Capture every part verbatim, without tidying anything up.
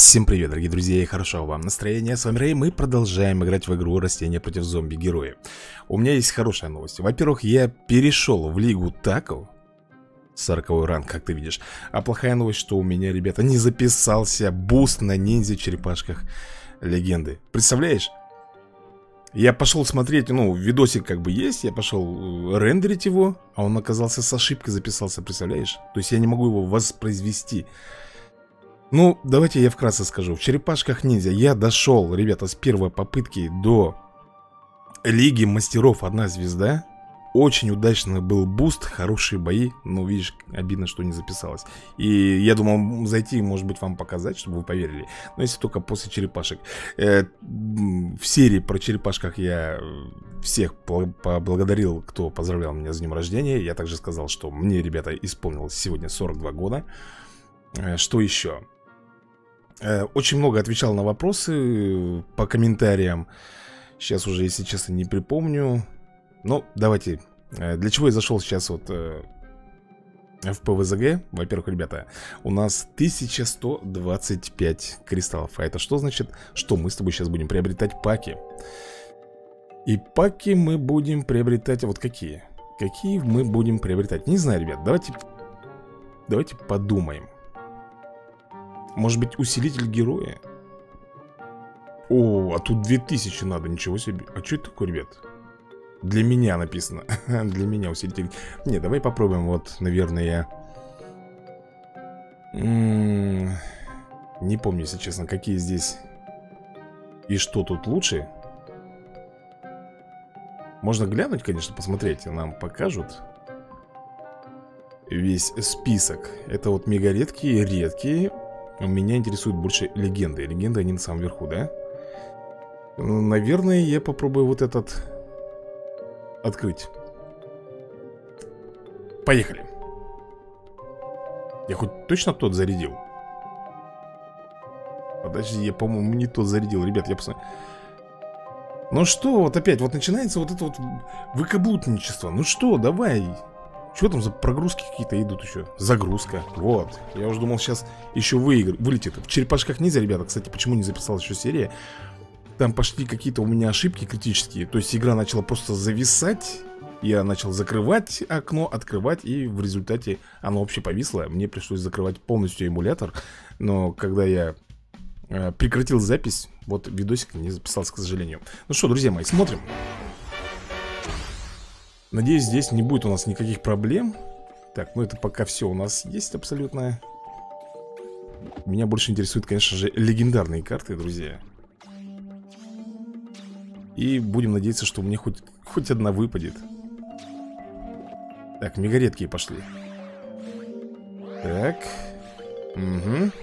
Всем привет, дорогие друзья, и хорошего вам настроения. С вами Рэй, мы продолжаем играть в игру Растения против зомби-герои. У меня есть хорошая новость. Во-первых, я перешел в Лигу Тако, сороковой ранг, как ты видишь. А плохая новость, что у меня, ребята, не записался буст на ниндзя-черепашках легенды. Представляешь? Я пошел смотреть, ну, видосик как бы есть, я пошел рендерить его, а он оказался с ошибкой записался, представляешь? То есть я не могу его воспроизвести. Ну, давайте я вкратце скажу. В черепашках ниндзя я дошел, ребята, с первой попытки до Лиги Мастеров одна звезда. Очень удачный был буст, хорошие бои. Ну, видишь, обидно, что не записалось. И я думал зайти, может быть, вам показать, чтобы вы поверили. Но если только после черепашек. э, В серии про черепашках я всех поблагодарил, кто поздравлял меня с днем рождения. Я также сказал, что мне, ребята, исполнилось сегодня сорок два года. э, Что еще? Очень много отвечал на вопросы по комментариям. Сейчас уже, если честно, не припомню. Но давайте. Для чего я зашел сейчас вот в ПВЗГ? Во-первых, ребята, у нас тысяча сто двадцать пять кристаллов. А это что значит? Что мы с тобой сейчас будем приобретать паки. И паки мы будем приобретать. Вот какие? Какие мы будем приобретать? Не знаю, ребят, давайте Давайте подумаем. Может быть, усилитель героя? О, а тут две тысячи надо, ничего себе. А что это такое, ребят? Для меня написано. Для меня усилитель. Не, давай попробуем. Вот, наверное, М-м- не помню, если честно, какие здесь и что тут лучше. Можно глянуть, конечно, посмотреть. Нам покажут весь список. Это вот мега редкие, редкие. Меня интересует больше легенды. Легенды, они на самом верху, да? Наверное, я попробую вот этот открыть. Поехали. Я хоть точно тот зарядил? Подожди, я, по-моему, не тот зарядил. Ребят, я посмотрю. Ну что, вот опять, вот начинается вот это вот выкаблутничество. Ну что, давай. Что там за прогрузки какие-то идут еще? Загрузка, вот. Я уже думал, сейчас еще выигр... вылетит. В черепашках ниндзя, ребята, кстати, почему не записалась еще серия? Там пошли какие-то у меня ошибки критические. То есть игра начала просто зависать. Я начал закрывать окно, открывать. И в результате оно вообще повисло. Мне пришлось закрывать полностью эмулятор. Но когда я э, прекратил запись, вот видосик не записался, к сожалению. Ну что, друзья мои, смотрим. Надеюсь, здесь не будет у нас никаких проблем. Так, ну это пока все у нас есть абсолютно. Меня больше интересуют, конечно же, легендарные карты, друзья. И будем надеяться, что мне хоть, хоть одна выпадет. Так, мегаредкие пошли. Так. Угу.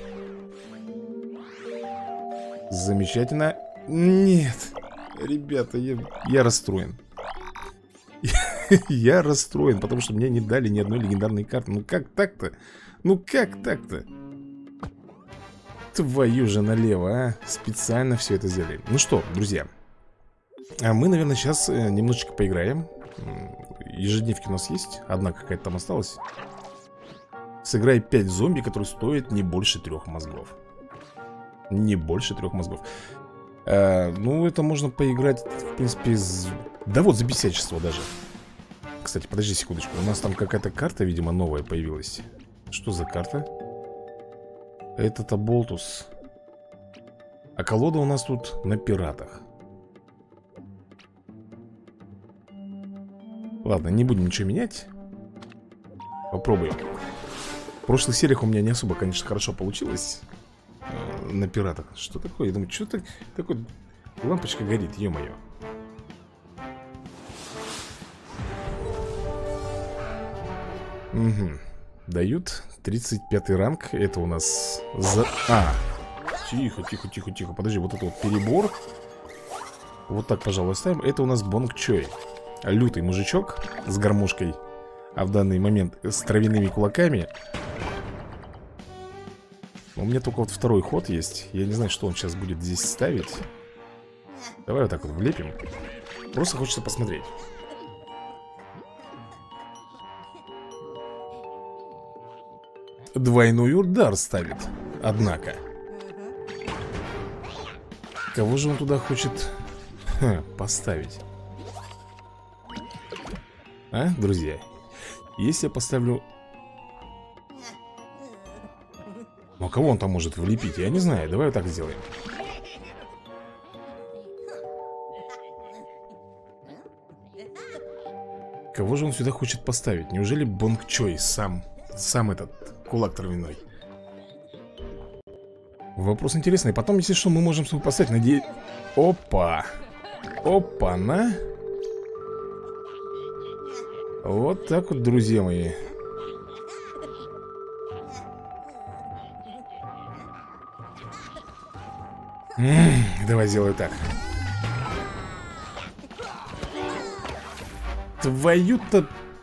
Замечательно. Нет. Ребята, я, я расстроен. Я расстроен, потому что мне не дали ни одной легендарной карты. Ну как так-то? Ну как так-то? Твою же налево, а? Специально все это сделали. Ну что, друзья, а мы, наверное, сейчас немножечко поиграем. Ежедневки у нас есть. Одна какая-то там осталась. Сыграй пять зомби, которые стоят не больше трех мозгов. Не больше трех мозгов. а, Ну, это можно поиграть, в принципе, с... Да вот, за бесячество даже. Кстати, подожди секундочку. У нас там какая-то карта, видимо, новая появилась. Что за карта? Это Болтус. А колода у нас тут на пиратах. Ладно, не будем ничего менять. Попробуем. В прошлых сериях у меня не особо, конечно, хорошо получилось. э, На пиратах. Что такое? Я думаю, что так, такое... Лампочка горит, ё-моё. Угу. Дают тридцать пятый ранг. Это у нас за... А, тихо, тихо, тихо, тихо. Подожди, вот это вот перебор. Вот так, пожалуй, оставим. Это у нас Бонг Чой. Лютый мужичок с гармошкой. А в данный момент с травяными кулаками. У меня только вот второй ход есть. Я не знаю, что он сейчас будет здесь ставить. Давай вот так вот влепим. Просто хочется посмотреть. Двойной удар ставит. Однако Кого же он туда хочет Ха, поставить? А, друзья? Если я поставлю... Ну, а кого он там может влепить? Я не знаю, давай вот так сделаем. Кого же он сюда хочет поставить? Неужели Бонг Чой сам, сам этот кулак травяной? Вопрос интересный. Потом, если что, мы можем с ним поставить. Надеюсь... Опа! Опа-на! Вот так вот, друзья мои. М-м, давай сделаю так. Твою-то...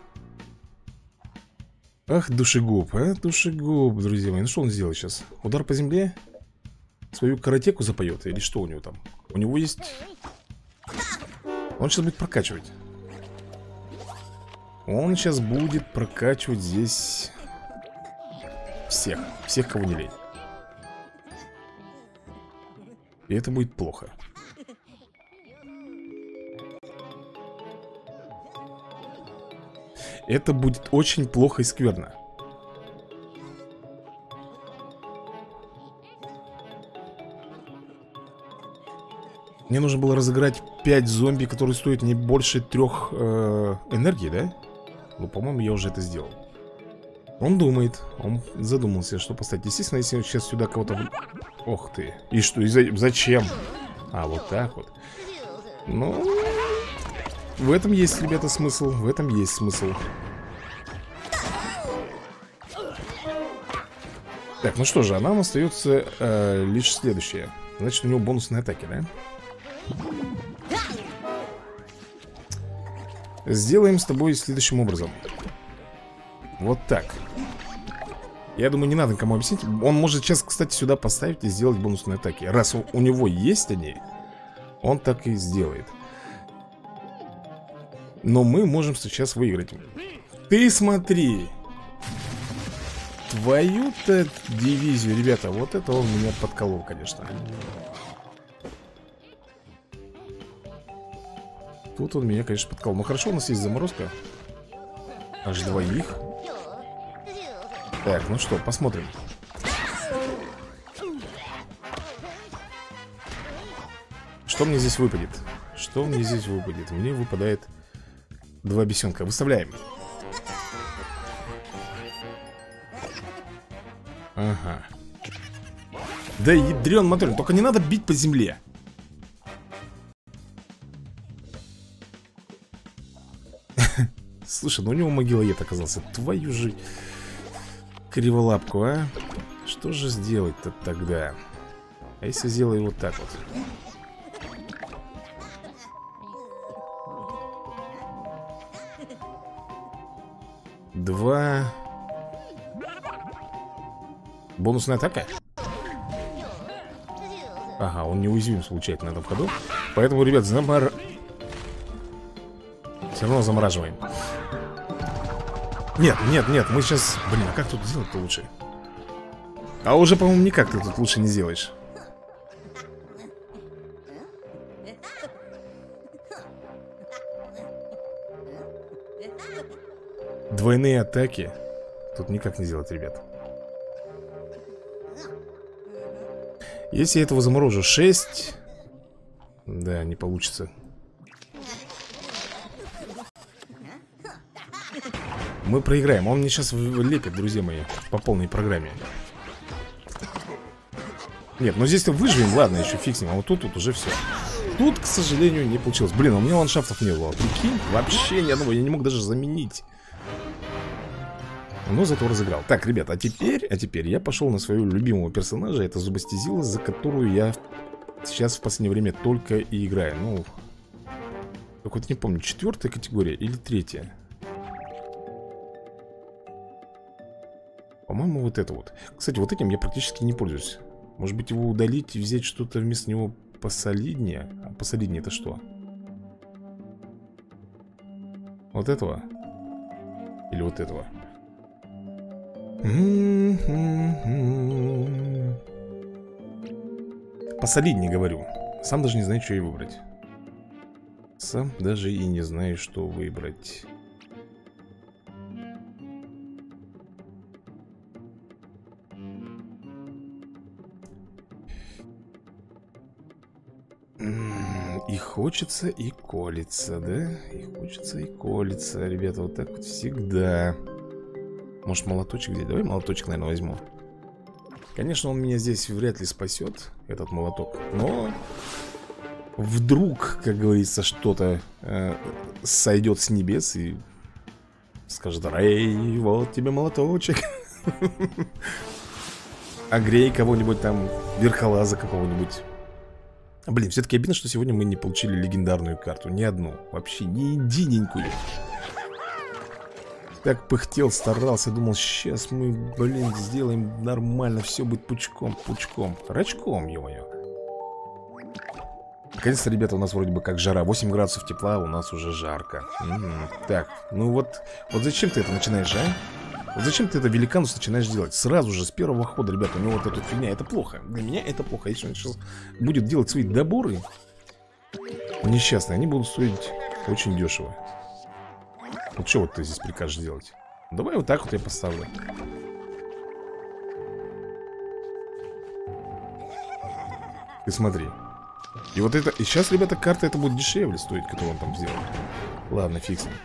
Ах, душегуб, а, душегуб, друзья мои. Ну что он сделает сейчас? Удар по земле? Свою каратеку запоет? Или что у него там? У него есть... Он сейчас будет прокачивать. Он сейчас будет прокачивать здесь... Всех, всех, кого не лень. И это будет плохо. Это будет очень плохо и скверно. Мне нужно было разыграть пять зомби, которые стоят не больше трех э, энергии, да? Ну, по-моему, я уже это сделал. Он думает, он задумался, что поставить. Естественно, если сейчас сюда кого-то... Ох ты. И что, и за... зачем? А, вот так вот. Ну... В этом есть, ребята, смысл. В этом есть смысл. Так, ну что же, а нам остается э, лишь следующее. Значит, у него бонусные атаки, да? Сделаем с тобой следующим образом. Вот так. Я думаю, не надо никому объяснить. Он может сейчас, кстати, сюда поставить и сделать бонусные атаки. Раз у, у него есть они, он так и сделает. Но мы можем сейчас выиграть. Ты смотри. Твою-то дивизию, ребята. Вот это он меня подколол, конечно. Тут он меня, конечно, подколол. Ну хорошо, у нас есть заморозка. Аж двоих. Так, ну что, посмотрим. Что мне здесь выпадет? Что мне здесь выпадет? Мне выпадает два бесенка. Выставляем. Ага. Да ядрен моторин. Только не надо бить по земле. Слушай, ну у него могилоед оказался. Твою же криволапку, а? Что же сделать-то тогда? А если сделаю вот так вот? Два. Бонусная атака? Ага, он неуязвим случайно на этом ходу. Поэтому, ребят, замор... Все равно замораживаем. Нет, нет, нет, мы сейчас... Блин, а как тут сделать-то лучше? А уже, по-моему, никак ты тут лучше не сделаешь. Двойные атаки тут никак не сделать, ребят. Если я этого заморожу шесть... Да, не получится. Мы проиграем. Он мне сейчас лепит, друзья мои, по полной программе. Нет, ну здесь-то выживем, ладно, еще фиг с ним. А вот тут, тут уже все. Тут, к сожалению, не получилось. Блин, у меня ландшафтов не было. Прикинь, вообще ни одного. Я не мог даже заменить. Но зато разыграл. Так, ребят, а теперь, а теперь я пошел на своего любимого персонажа. Это Зубастизила, за которую я сейчас в последнее время только и играю. Ну, только вот не помню, четвертая категория или третья. По-моему, вот это вот. Кстати, вот этим я практически не пользуюсь. Может быть, его удалить и взять что-то вместо него посолиднее? А посолиднее это что? Вот этого? Или вот этого? Посолиднее, говорю. Сам даже не знаю, что и выбрать. Сам даже и не знаю, что выбрать. И хочется, и колется, да? И хочется, и колется. Ребята, вот так вот всегда. Может, молоточек взять? Давай молоточек, наверное, возьму. Конечно, он меня здесь вряд ли спасет, этот молоток. Но вдруг, как говорится, что-то э, сойдет с небес и скажет: «Рэй, вот тебе молоточек». Огрей кого-нибудь там, верхолаза какого-нибудь. Блин, все-таки обидно, что сегодня мы не получили легендарную карту. Ни одну. Вообще ни единенькую. Так пыхтел, старался. Думал, сейчас мы, блин, сделаем нормально. Все будет пучком, пучком. Рачком, ё-моё. Наконец-то, ребята, у нас вроде бы как жара. восемь градусов тепла, у нас уже жарко. Угу. Так, ну вот. Вот зачем ты это начинаешь, а? Вот зачем ты это великанус начинаешь делать? Сразу же, с первого хода, ребята, у него вот эта фигня. Это плохо. Для меня это плохо. Если он сейчас будет делать свои доборы несчастные, они будут стоить очень дешево. Вот что вот ты здесь прикажешь делать? Давай вот так вот я поставлю. Ты смотри. И вот это... И сейчас, ребята, карта это будет дешевле стоить, которую он там сделал. Ладно, фиг с ним.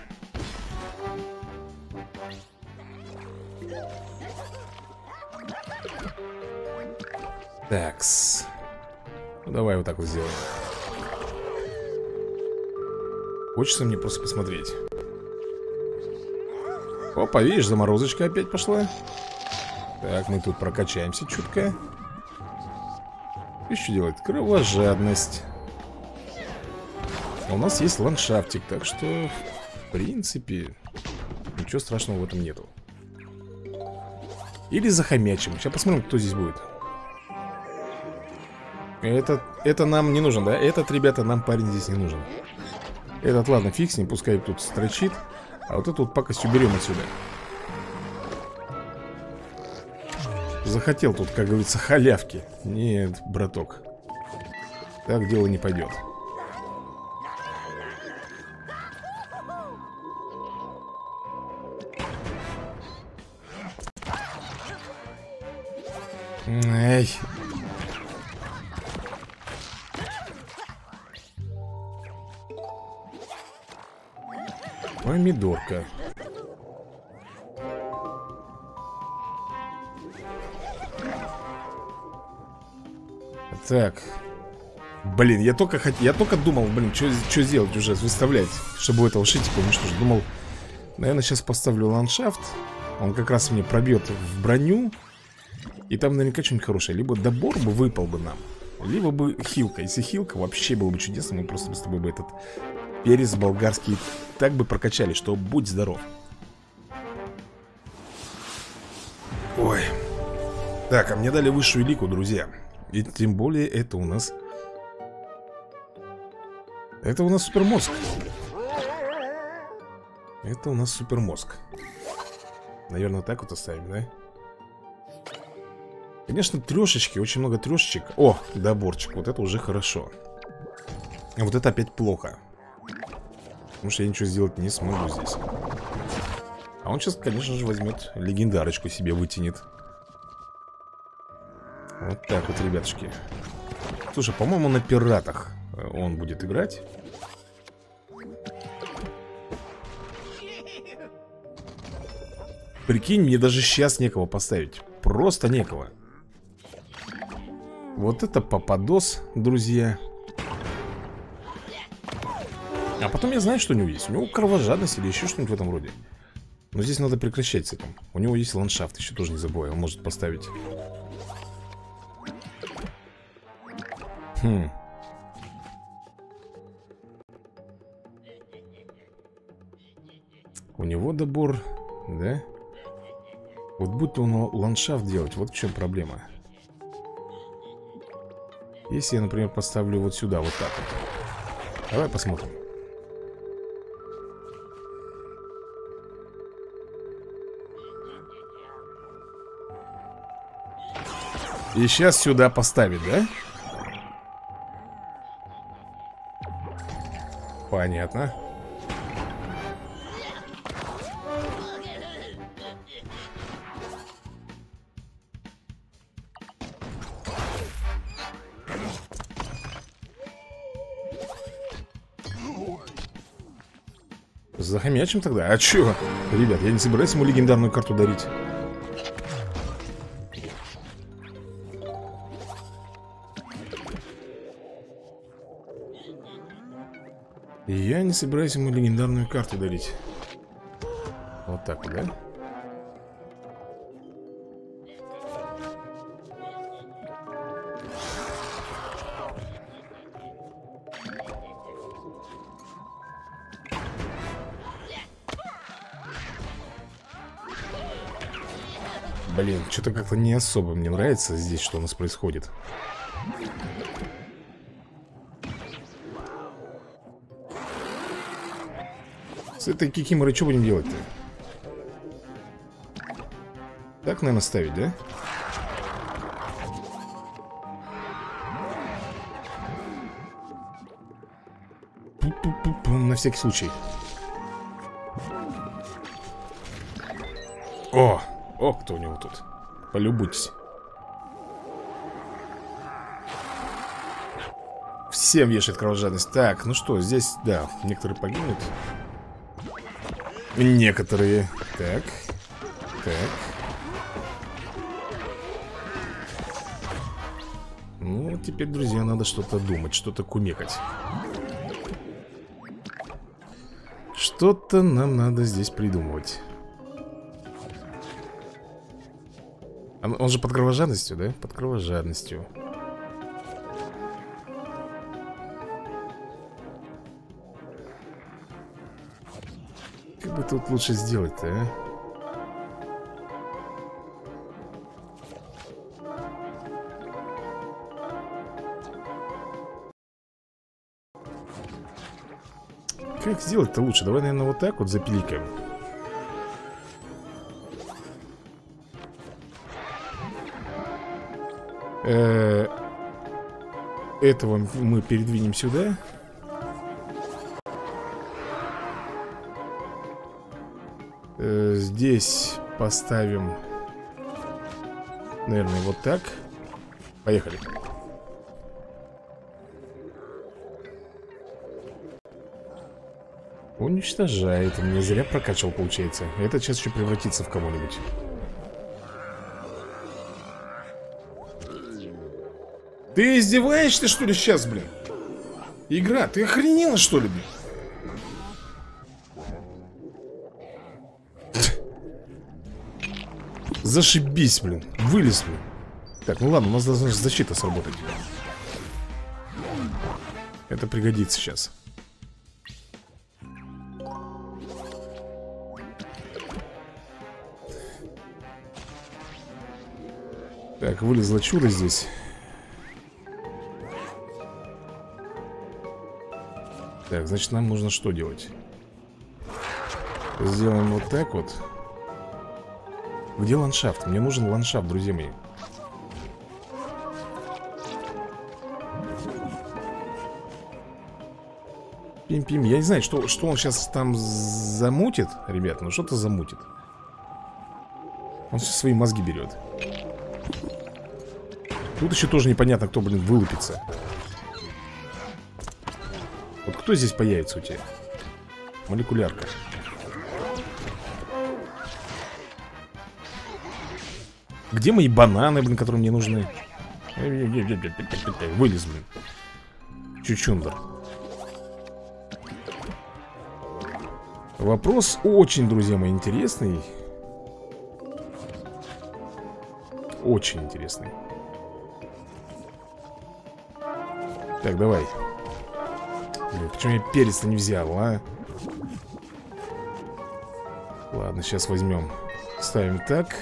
Такс. Ну, давай вот так вот сделаем. Хочется мне просто посмотреть. Опа, видишь, заморозочка опять пошла. Так, мы тут прокачаемся чутко. И что делать? Кровожадность. А у нас есть ландшафтик, так что, в принципе, ничего страшного в этом нету. Или захомячим. Сейчас посмотрим, кто здесь будет. Этот, это нам не нужен, да? Этот, ребята, нам парень здесь не нужен. Этот, ладно, фиг с ним, пускай тут строчит. А вот эту вот пакость уберем отсюда. Захотел тут, как говорится, халявки. Нет, браток. Так дело не пойдет. Эй. Помидорка. Так. Блин, я только хот... я только думал, блин, что сделать уже, выставлять, чтобы у этого шитика уничтожить. Думал, наверное, сейчас поставлю ландшафт. Он как раз мне пробьет в броню. И там наверняка что-нибудь хорошее. Либо добор бы выпал бы нам, либо бы хилка. Если хилка, вообще было бы чудесно. Мы просто с тобой бы этот перец болгарский так бы прокачали, что будь здоров. Ой. Так, а мне дали высшую лику, друзья. И тем более это у нас... Это у нас супермозг. Это у нас супермозг. Наверное, так вот оставим, да? Конечно, трешечки, очень много трешечек. О, доборчик, вот это уже хорошо. А вот это опять плохо. Потому что я ничего сделать не смогу здесь. А он сейчас, конечно же, возьмет легендарочку себе, вытянет. Вот так вот, ребятушки. Слушай, по-моему, на пиратах он будет играть. Прикинь, мне даже сейчас некого поставить. Просто некого. Вот это попадос, друзья. А потом я знаю, что у него есть. У него кровожадность или еще что-нибудь в этом роде. Но здесь надо прекращать с этим. У него есть ландшафт, еще тоже не забывай. Он может поставить. Хм. У него добор, да? Вот будто он ландшафт делать, вот в чем проблема. Если я, например, поставлю вот сюда, вот так вот. Давай посмотрим. И сейчас сюда поставить, да? Понятно. Захомячим тогда? А чё? Ребят, я не собираюсь ему легендарную карту дарить. Я не собираюсь ему легендарную карту дарить. Вот так вот, да? Блин, что-то как-то не особо мне нравится здесь, что у нас происходит. С этой кикиморой что будем делать-то? Так, наверное, ставить, да? Пу-пу-пу-пу, на всякий случай. О! О, кто у него тут? Полюбуйтесь. Всем вешает кровожадность. Так, ну что, здесь, да, некоторые погибнут. Некоторые. Так. Так. Ну, теперь, друзья, надо что-то думать, что-то кумекать. Что-то нам надо здесь придумывать. Он, он же под кровожадностью, да? Под кровожадностью. Как бы тут лучше сделать-то, а? Как сделать-то лучше? Давай, наверное, вот так вот запиликаем. Э-э- Этого мы передвинем сюда. Э-э- Здесь поставим, наверное, вот так. Поехали. Уничтожает. Он не зря прокачивал, получается. Этот сейчас еще превратится в кого-нибудь. Ты издеваешься, что ли, сейчас, блин? Игра, ты охренела, что ли, блин? Зашибись, блин. Вылез, блин. Так, ну ладно, у нас должна защита сработать. Это пригодится сейчас. Так, вылезло чудо здесь. Так, значит, нам нужно что делать? Сделаем вот так вот. Где ландшафт? Мне нужен ландшафт, друзья мои. Пим-пим. Я не знаю, что, что он сейчас там замутит. Ребята, ну что-то замутит. Он все свои мозги берет. Тут еще тоже непонятно, кто, блин, вылупится. Вот кто здесь появится у тебя? Молекулярка. Где мои бананы, блин, которые мне нужны? Вылез, блин. Чучундер. Вопрос очень, друзья мои, интересный. Очень интересный. Так, давай. Блин, почему я перец-то не взял, а? Ладно, сейчас возьмем. Ставим так.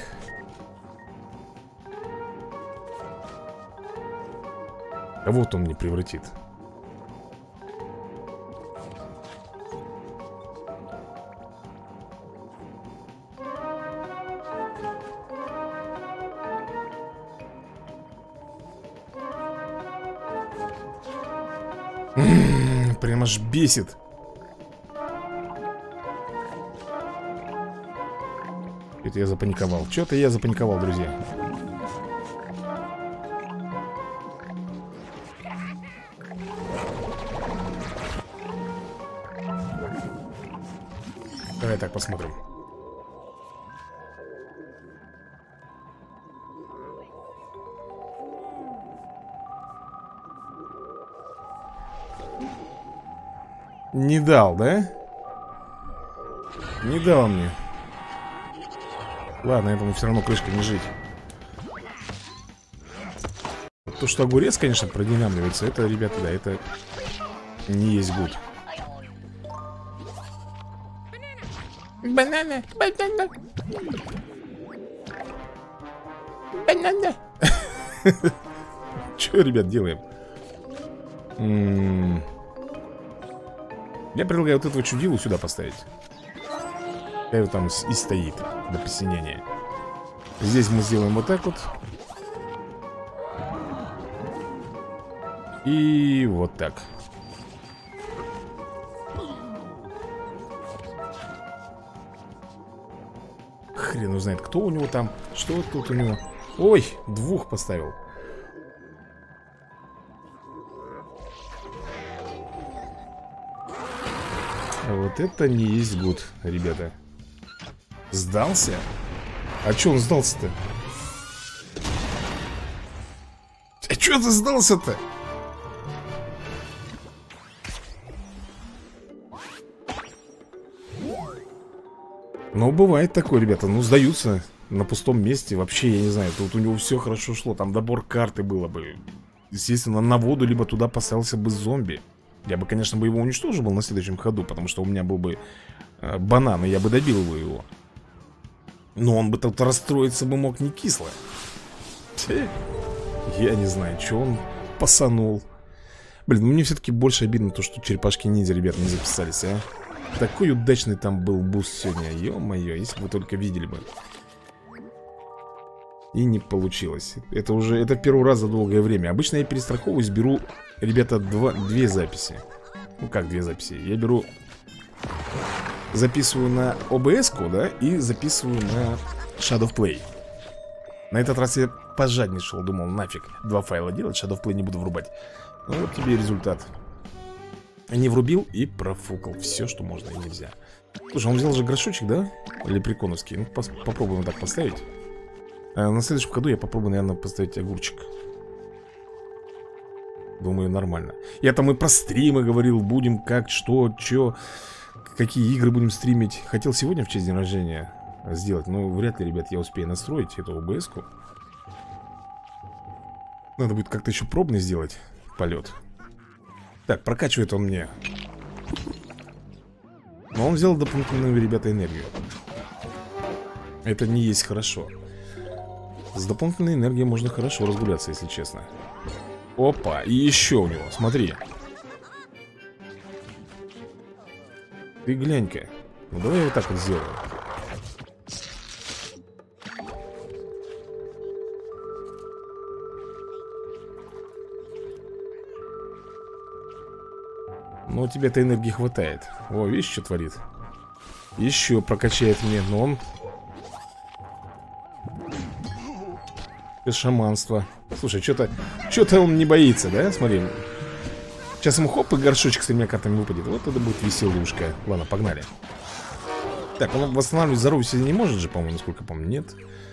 А вот он мне превратит. Прям аж бесит. Это я запаниковал. Что-то я запаниковал, друзья. Давай так посмотрим. Не дал, да? Не дал мне. Ладно, этому все равно крышкой не жить. То, что огурец, конечно, продинамливается, это, ребята, да, это не есть гуд. Банана, банана. Банана. Че, ребят, делаем? М-м-м. Я предлагаю вот этого чудилу сюда поставить. Пускай там и стоит до посинения. Здесь мы сделаем вот так вот. И вот так. Хрен узнает, кто у него там. Что тут у него. Ой, двух поставил. Вот это не есть гуд, ребята. Сдался? А че он сдался-то? А че ты сдался-то? Ну, бывает такое, ребята. Ну, сдаются на пустом месте. Вообще, я не знаю, тут у него все хорошо шло. Там добор карты было бы. Естественно, на воду, либо туда поставился бы зомби. Я бы, конечно, бы его уничтожил был на следующем ходу, потому что у меня был бы э, банан, и я бы добил бы его. Но он бы тут расстроиться бы мог не кисло. Фе. Я не знаю, что он пасанул. Блин, ну мне все-таки больше обидно то, что черепашки-ниндзя, ребят, не записались, а. Такой удачный там был буст сегодня. Ё-моё, если бы вы только видели бы. И не получилось. Это уже, это первый раз за долгое время. Обычно я перестраховываюсь, беру, ребята, два, две записи. Ну как две записи? Я беру, записываю на о бэ эс-ку, да, и записываю на Shadow Play. На этот раз я пожадничал, думал, нафиг два файла делать, Shadow Play не буду врубать. Ну вот тебе и результат. Не врубил и профукал все, что можно и нельзя. Слушай, он взял же горшочек, да? Лепреконовский. Ну попробуем так поставить. А на следующем ходу я попробую, наверное, поставить огурчик. Думаю, нормально. Я там и про стримы говорил. Будем как, что, чё, какие игры будем стримить. Хотел сегодня в честь дня рождения сделать, но вряд ли, ребят, я успею настроить эту о бэ эс-ку. Надо будет как-то еще пробный сделать полет. Так, прокачивает он мне. Но он взял дополнительную, ребята, энергию. Это не есть хорошо. С дополнительной энергией можно хорошо разгуляться, если честно. Опа, и еще у него, смотри. Ты глянь-ка. Ну давай вот так вот сделаем. Ну, у тебя-то энергии хватает. О, видишь, что творит? Еще прокачает мне, но он... Без шаманства. Слушай, что-то... Что-то он не боится, да? Смотри. Сейчас ему хоп, и горшочек с тремя картами выпадет. Вот это будет веселушка. Ладно, погнали. Так, он восстанавливать здоровье себе не может же, по-моему, насколько помню. Нет.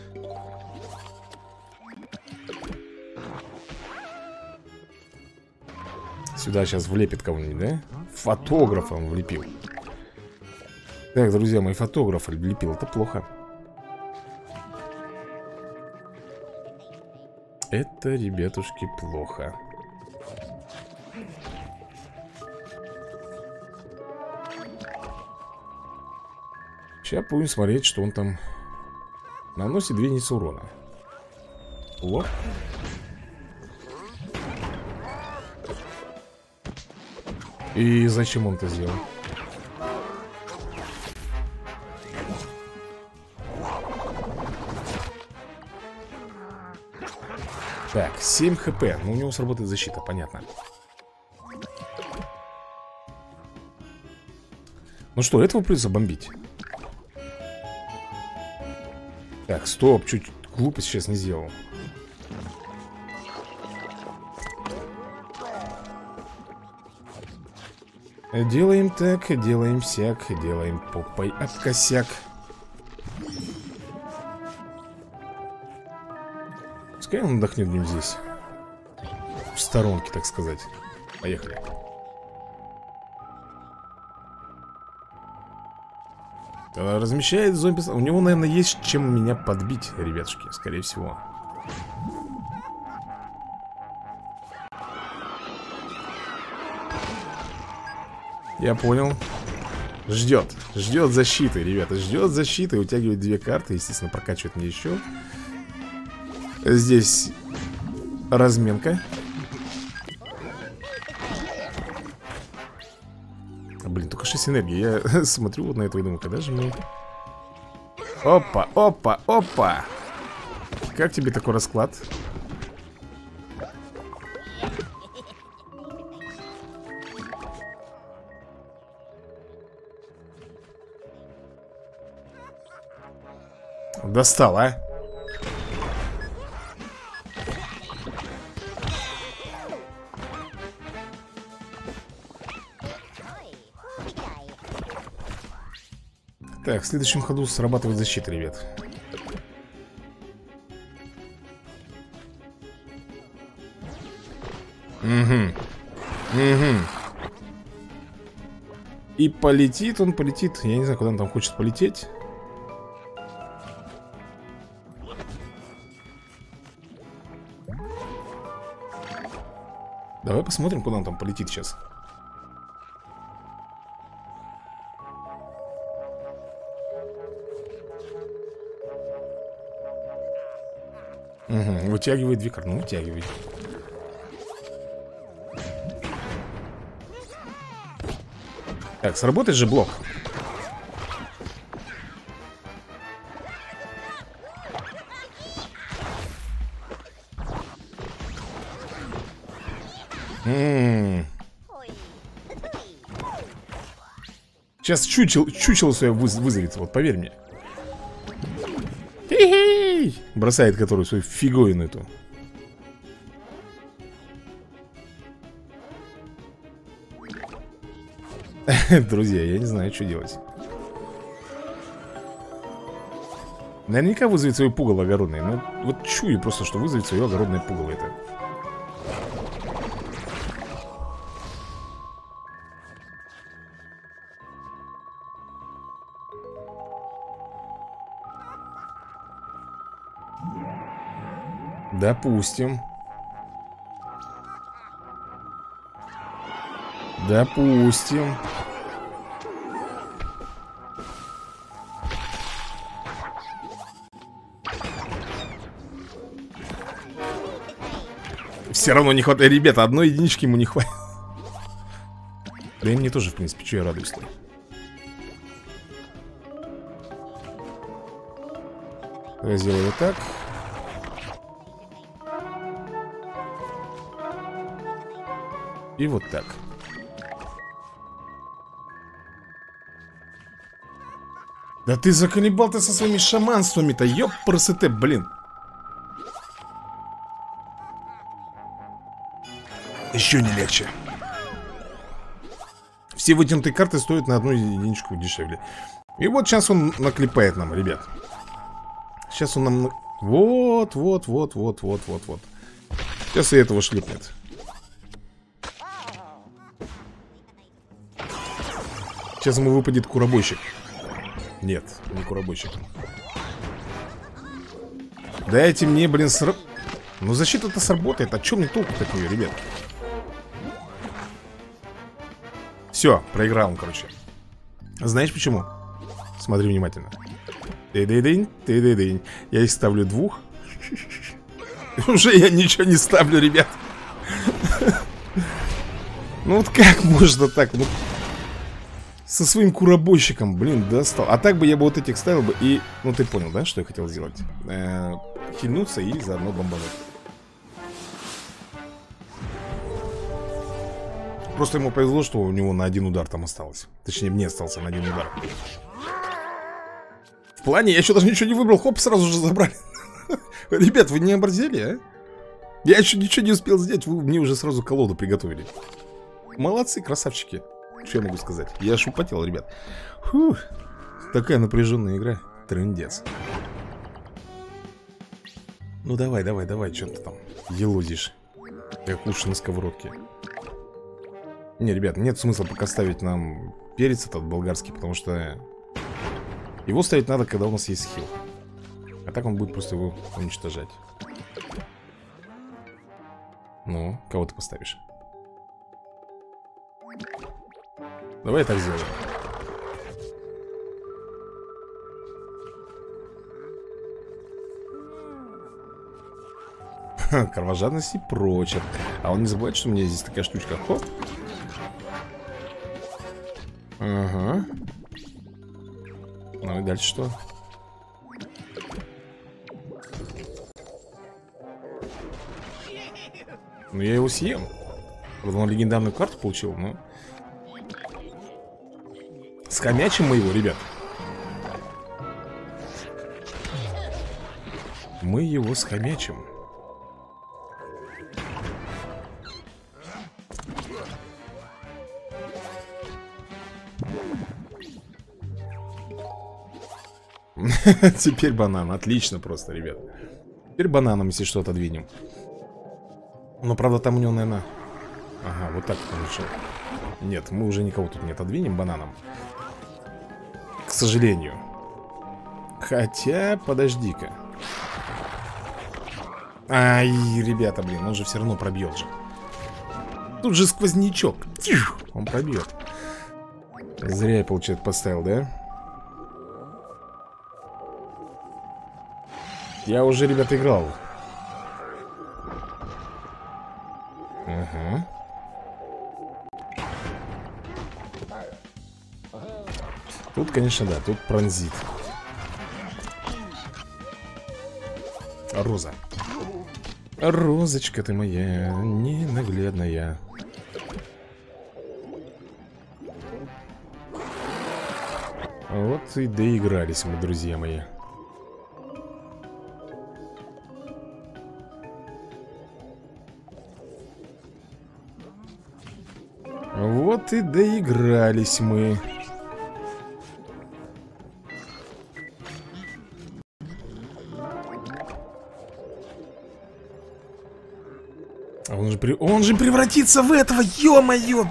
Сюда сейчас влепит кого-нибудь, да? Фотографа он влепил. Так, друзья мои, фотографа влепил. Это плохо. Это, ребятушки, плохо. Сейчас будем смотреть, что он там наносит две единицы урона. Лоп. И зачем он это сделал? Так, семь хэ пэ. Ну, у него сработает защита, понятно. Ну что, этого придется бомбить. Так, стоп, чуть глупость сейчас не сделал. Делаем так, делаем сяк, делаем попой об косяк. Пускай он отдохнет где-нибудь здесь. В сторонке, так сказать. Поехали. Размещает зомби. У него, наверное, есть чем меня подбить, ребятушки, скорее всего. Я понял. Ждет. Ждет защиты, ребята. Ждет защиты. Утягивает две карты. Естественно, прокачивает мне еще. Здесь разменка. Блин, только шесть энергии. Я смотрю вот на это и думаю, когда же мы... Опа, опа, опа. Как тебе такой расклад? Достал, а? Так, в следующем ходу срабатывает защита, ребят. Угу. Угу. И полетит он, полетит. Я не знаю, куда он там хочет полететь. Давай посмотрим, куда он там полетит сейчас. Угу, вытягивает две карты. Ну, вытягивай. Так, сработает же блок. М-м-м. Сейчас чучел, чучело свое выз, вызовется, вот поверь мне. Хе-хей! Бросает которую свою фиговину эту. Друзья, я не знаю, что делать. Наверняка вызовет свое пугало огородное. Ну, вот чую просто, что вызовет свое огородное пугало это. Допустим. Допустим. Все равно не хватает. Ребята, одной единички ему не хватит. Да и мне тоже, в принципе, что я радуюсь-то. Я сделаю вот так. И вот так. Да ты заколебал ты со своими шаманствами-то, ёпрст, блин. Еще не легче. Все вытянутые карты стоят на одну единичку дешевле. И вот сейчас он наклепает нам, ребят. Сейчас он нам... Вот, вот, вот, вот, вот, вот, вот. Сейчас и этого шлепнет. Сейчас ему выпадет куробойщик. Нет, не куробойщик. Дайте мне, блин, сра... Ну защита-то сработает. А чё мне толку такой, ребят? Все, проиграл он, короче. Знаешь почему? Смотри внимательно. Ты-ды-дынь, ты-ды-дынь. Я их ставлю двух. Уже я ничего не ставлю, ребят. Ну вот как можно так? Ну, со своим куробойщиком, блин, достал. А так бы я бы вот этих ставил бы и... Ну ты понял, да, что я хотел сделать? Э-э, хильнуться и заодно бомбануть. Просто ему повезло, что у него на один удар там осталось. Точнее, мне остался на один удар. плане я еще даже ничего не выбрал. Хоп, сразу же забрали. Ребят, вы не оборзели, а? Я еще ничего не успел сделать. Вы мне уже сразу колоду приготовили. Молодцы, красавчики. Что я могу сказать? Я аж употел, ребят. Фух. Такая напряженная игра. Трындец. Ну давай, давай, давай. Что ты там елозишь? Как уж на сковородке. Не, ребят, нет смысла пока ставить нам перец этот болгарский, потому что его ставить надо, когда у нас есть хил. А так он будет просто его уничтожать. Ну, кого ты поставишь? Давай я так сделаем. Ха, кровожадность и прочее. А он не забывает, что у меня здесь такая штучка. Хоп. Ага. Ну и дальше что? Ну я его съем. Вот он легендарную карту получил, ну. Схомячим мы его, ребят. Мы его схомячим. Теперь банан, отлично просто, ребят. Теперь бананом, если что, отодвинем. Но, правда, там у него, наверное... Ага, вот так он решил. Нет, мы уже никого тут не отодвинем бананом. К сожалению. Хотя, подожди-ка. Ай, ребята, блин, он же все равно пробьет же. Тут же сквознячок. Он пробьет. Зря я, получается, поставил, да? Я уже, ребята, играл. Ага. Тут, конечно, да, тут пронзит. Роза. Розочка ты моя, ненаглядная. Вот и доигрались мы, друзья мои. Вот и доигрались мы. А он же, при... он же превратится в этого, ё-моё!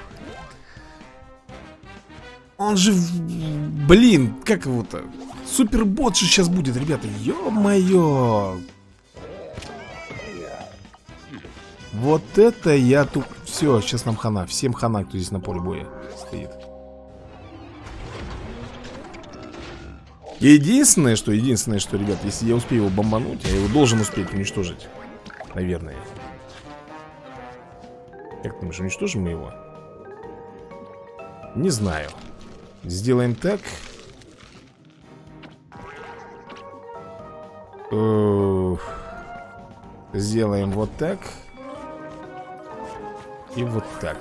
Он же, блин, как его-то? Супербот же сейчас будет, ребята, ё-моё! Вот это я тут... Все, сейчас нам хана. Всем хана, кто здесь на поле боя стоит. Единственное, что, единственное, что, ребят, если я успею его бомбануть, я его должен успеть уничтожить. Наверное. Как ты думаешь, уничтожим мы его? Не знаю. Сделаем так. Сделаем вот так. И вот так.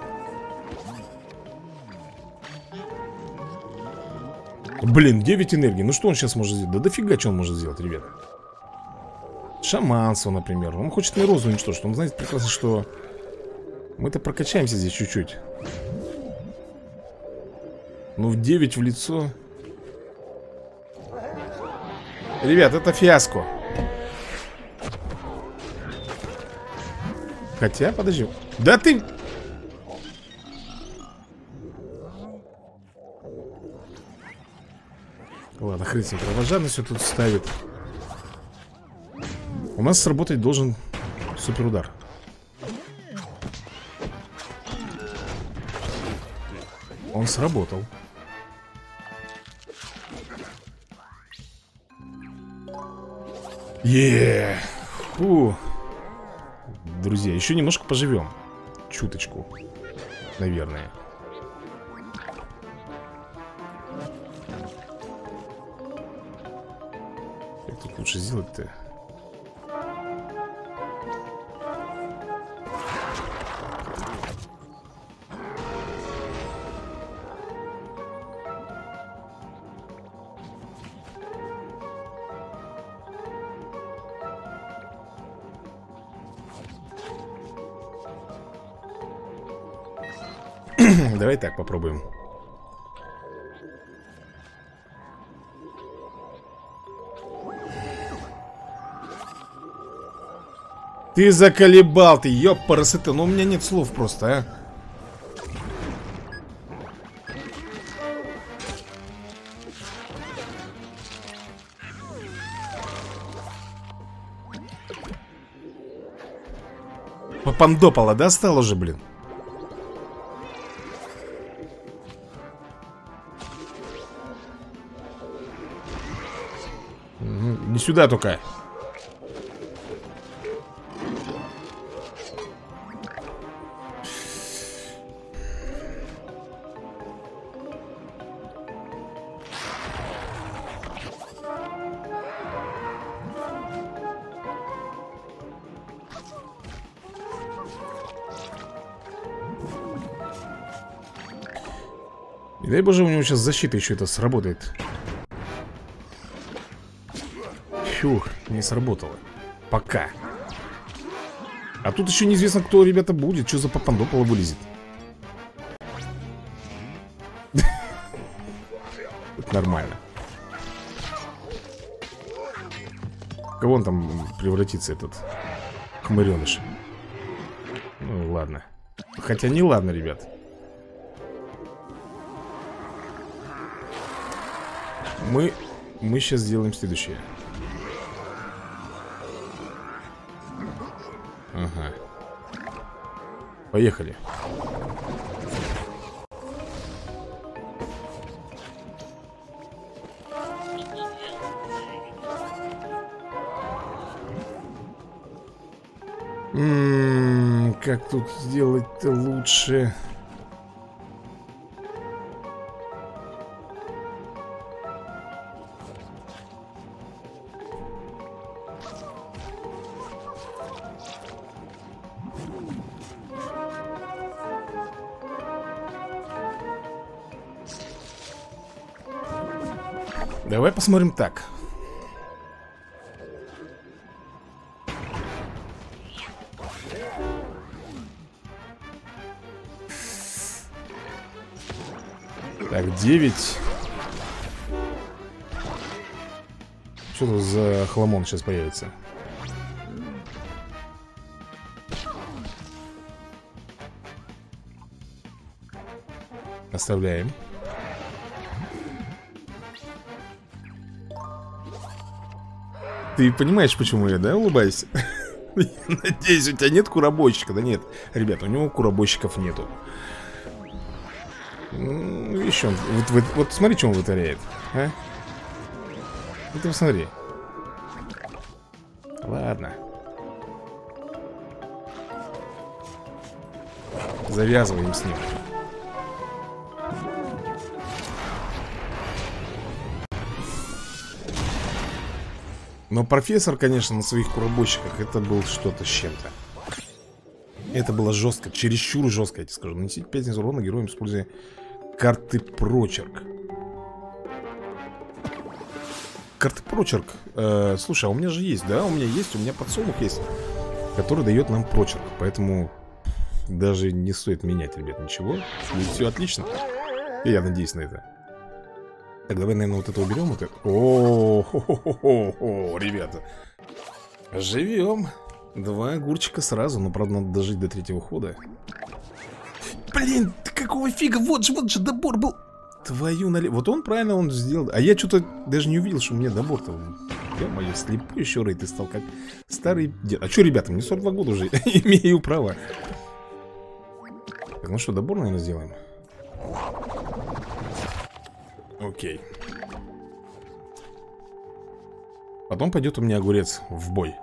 Блин, девять энергий. Ну что он сейчас может сделать? Да дофига, что он может сделать, ребят. Шаманство, например. Он хочет мне розу уничтожить. Он знает прекрасно, что мы-то прокачаемся здесь чуть-чуть. Ну в девять в лицо. Ребят, это фиаско. Хотя, подожди. Да ты... Ладно, хрен с ним, кровожадностью тут ставит. У нас сработать должен суперудар. Он сработал. Еее. Фу. Друзья, еще немножко поживем. Чуточку. Наверное. Как тут лучше сделать-то? Давай так попробуем. Ты заколебал, ты, ёпарасы ты. Ну у меня нет слов просто, а. Попандопало, да, стало уже, блин? Угу, не сюда только. И дай боже, у него сейчас защита еще это сработает. Фух, не сработало. Пока. А тут еще неизвестно, кто, ребята, будет. Что за попандополо вылезет? Это нормально. Кого он там превратится, этот хмыреныш? Ну, ладно. Хотя не ладно, ребят. Мы, мы сейчас сделаем следующее. Ага. Поехали. М-м, как тут сделать-то лучше? Давай посмотрим так. Так, девять. Что тут за хламон сейчас появится? Оставляем. Ты понимаешь, почему я, да, улыбаюсь? Надеюсь, у тебя нет куробойщика. Да нет, ребята, у него куробойщиков нету. Ну, еще он, вот, вот, вот смотри, что он вытворяет, а? Вот ты посмотри. Ладно. Завязываем с ним. Но профессор, конечно, на своих куробойщиках это был что-то с чем-то. Это было жестко, чересчур жестко, я тебе скажу. Нанесите пять урона героям, используя карты прочерк. Карты прочерк. Э, слушай, а у меня же есть, да? У меня есть, у меня подсолнух есть, который дает нам прочерк. Поэтому даже не стоит менять, ребят, ничего. И все отлично. И я надеюсь на это. Так, давай, наверное, вот это уберем. Вот это. О, хо -хо -хо -хо -хо, ребята. Живем. Два огурчика сразу. Но, правда, надо дожить до третьего хода. Блин, какого фига? Вот же, вот же добор был. Твою налево. Вот он правильно он сделал. А я что-то даже не увидел, что у меня добор-то. Ё-моё, слепой еще рейд, ты стал как старый дед. А что, ребята, мне сорок два года уже. Имею право. Так, ну что, добор, наверное, сделаем. Окей. Потом пойдет у меня огурец в бой.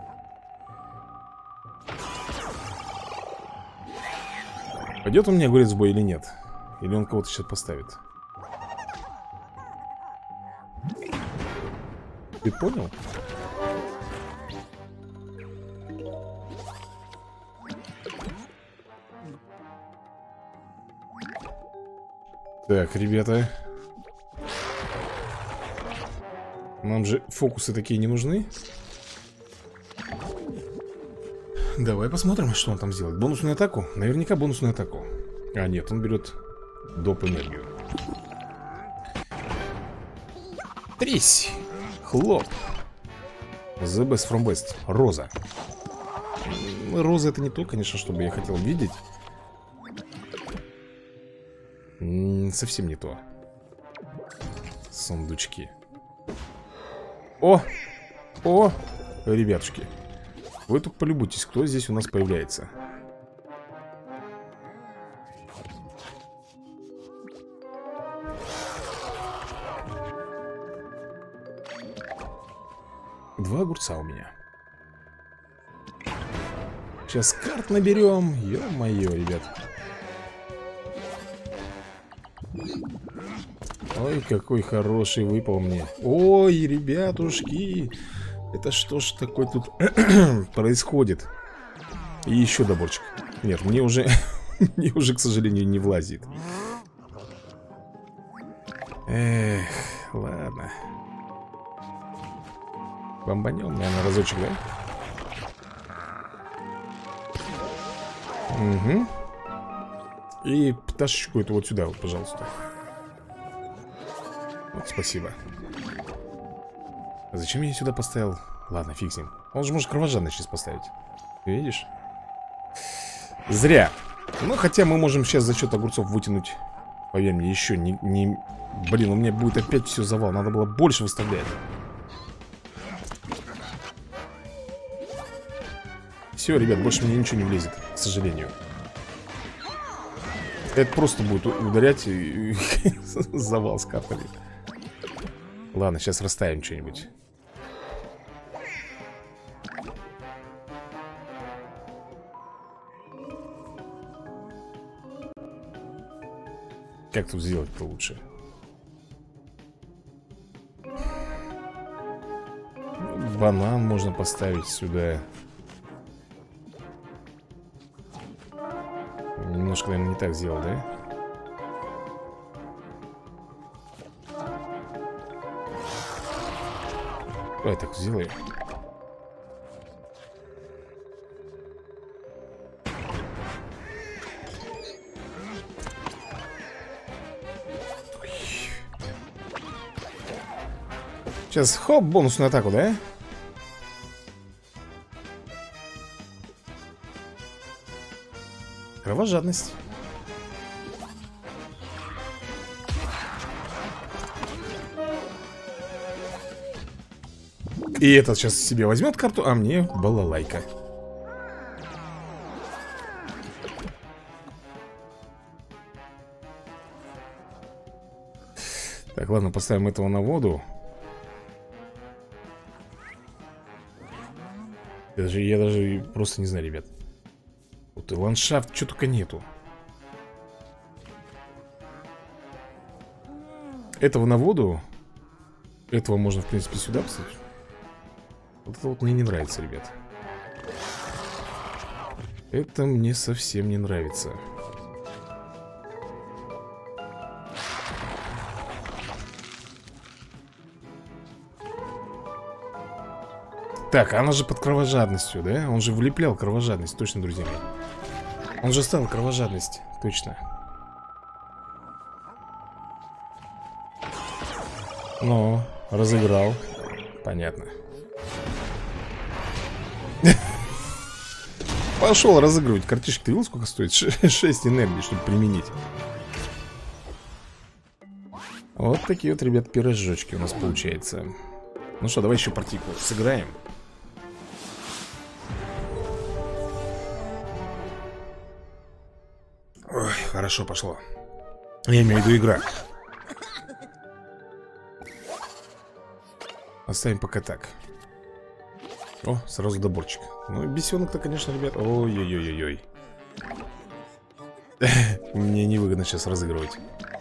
Пойдет у меня огурец в бой или нет? Или он кого-то сейчас поставит? Ты понял? Так, ребята. Нам же фокусы такие не нужны. Давай посмотрим, что он там сделает. Бонусную атаку? Наверняка бонусную атаку. А, нет, он берет доп. Энергию. Трись. Хлоп. The best from best. Роза. Роза это не то, конечно, что бы я хотел видеть. Совсем не то. Сундучки. О! О! Ребятушки, вы только полюбуйтесь, кто здесь у нас появляется. Два огурца у меня. Сейчас карт наберем. Ё-моё, ребят. Ой, какой хороший выпал мне. Ой, ребятушки, это что ж такое тут происходит? И еще доборчик. Нет, мне уже мне уже, к сожалению, не влазит. Эх, ладно. Бомбанем, наверное, разочек, да? Угу. И пташечку эту вот сюда, вот, пожалуйста. Вот, спасибо. А зачем я ее сюда поставил? Ладно, фиг с ним. Он же может кровожадность сейчас поставить. Видишь? Зря. Ну, хотя мы можем сейчас за счет огурцов вытянуть. Поверь мне, еще не, не... Блин, у меня будет опять все завал. Надо было больше выставлять. Все, ребят, больше мне ничего не влезет, к сожалению. Это просто будет ударять и... завал с картами. Ладно, сейчас расставим что-нибудь. Как тут сделать-то лучше? Банан можно поставить сюда. Немножко, наверное, не так сделал, да? Давай так сделаем. Сейчас, хоп, бонусную атаку, да? Кровожадность. И этот сейчас себе возьмет карту, а мне балалайка. Так, ладно, поставим этого на воду. Я даже, я даже просто не знаю, ребят. Вот и ландшафт, что только нету. Этого на воду. Этого можно, в принципе, сюда поставить. Вот это вот мне не нравится, ребят. Это мне совсем не нравится. Так, она же под кровожадностью, да? Он же влеплял кровожадность, точно, друзья мои. Он же ставил кровожадность, точно. Ну, разыграл. Понятно. Пошел разыгрывать. Картишек, ты видел, сколько стоит? шесть энергии, чтобы применить. Вот такие вот, ребят, пирожочки у нас получается. Ну что, давай еще партийку сыграем. Ой, хорошо пошло. Я имею в виду игра. Оставим пока так. О, сразу доборчик. Ну, бесенок-то, конечно, ребят. Ой-ой-ой-ой-ой. Мне невыгодно сейчас разыгрывать.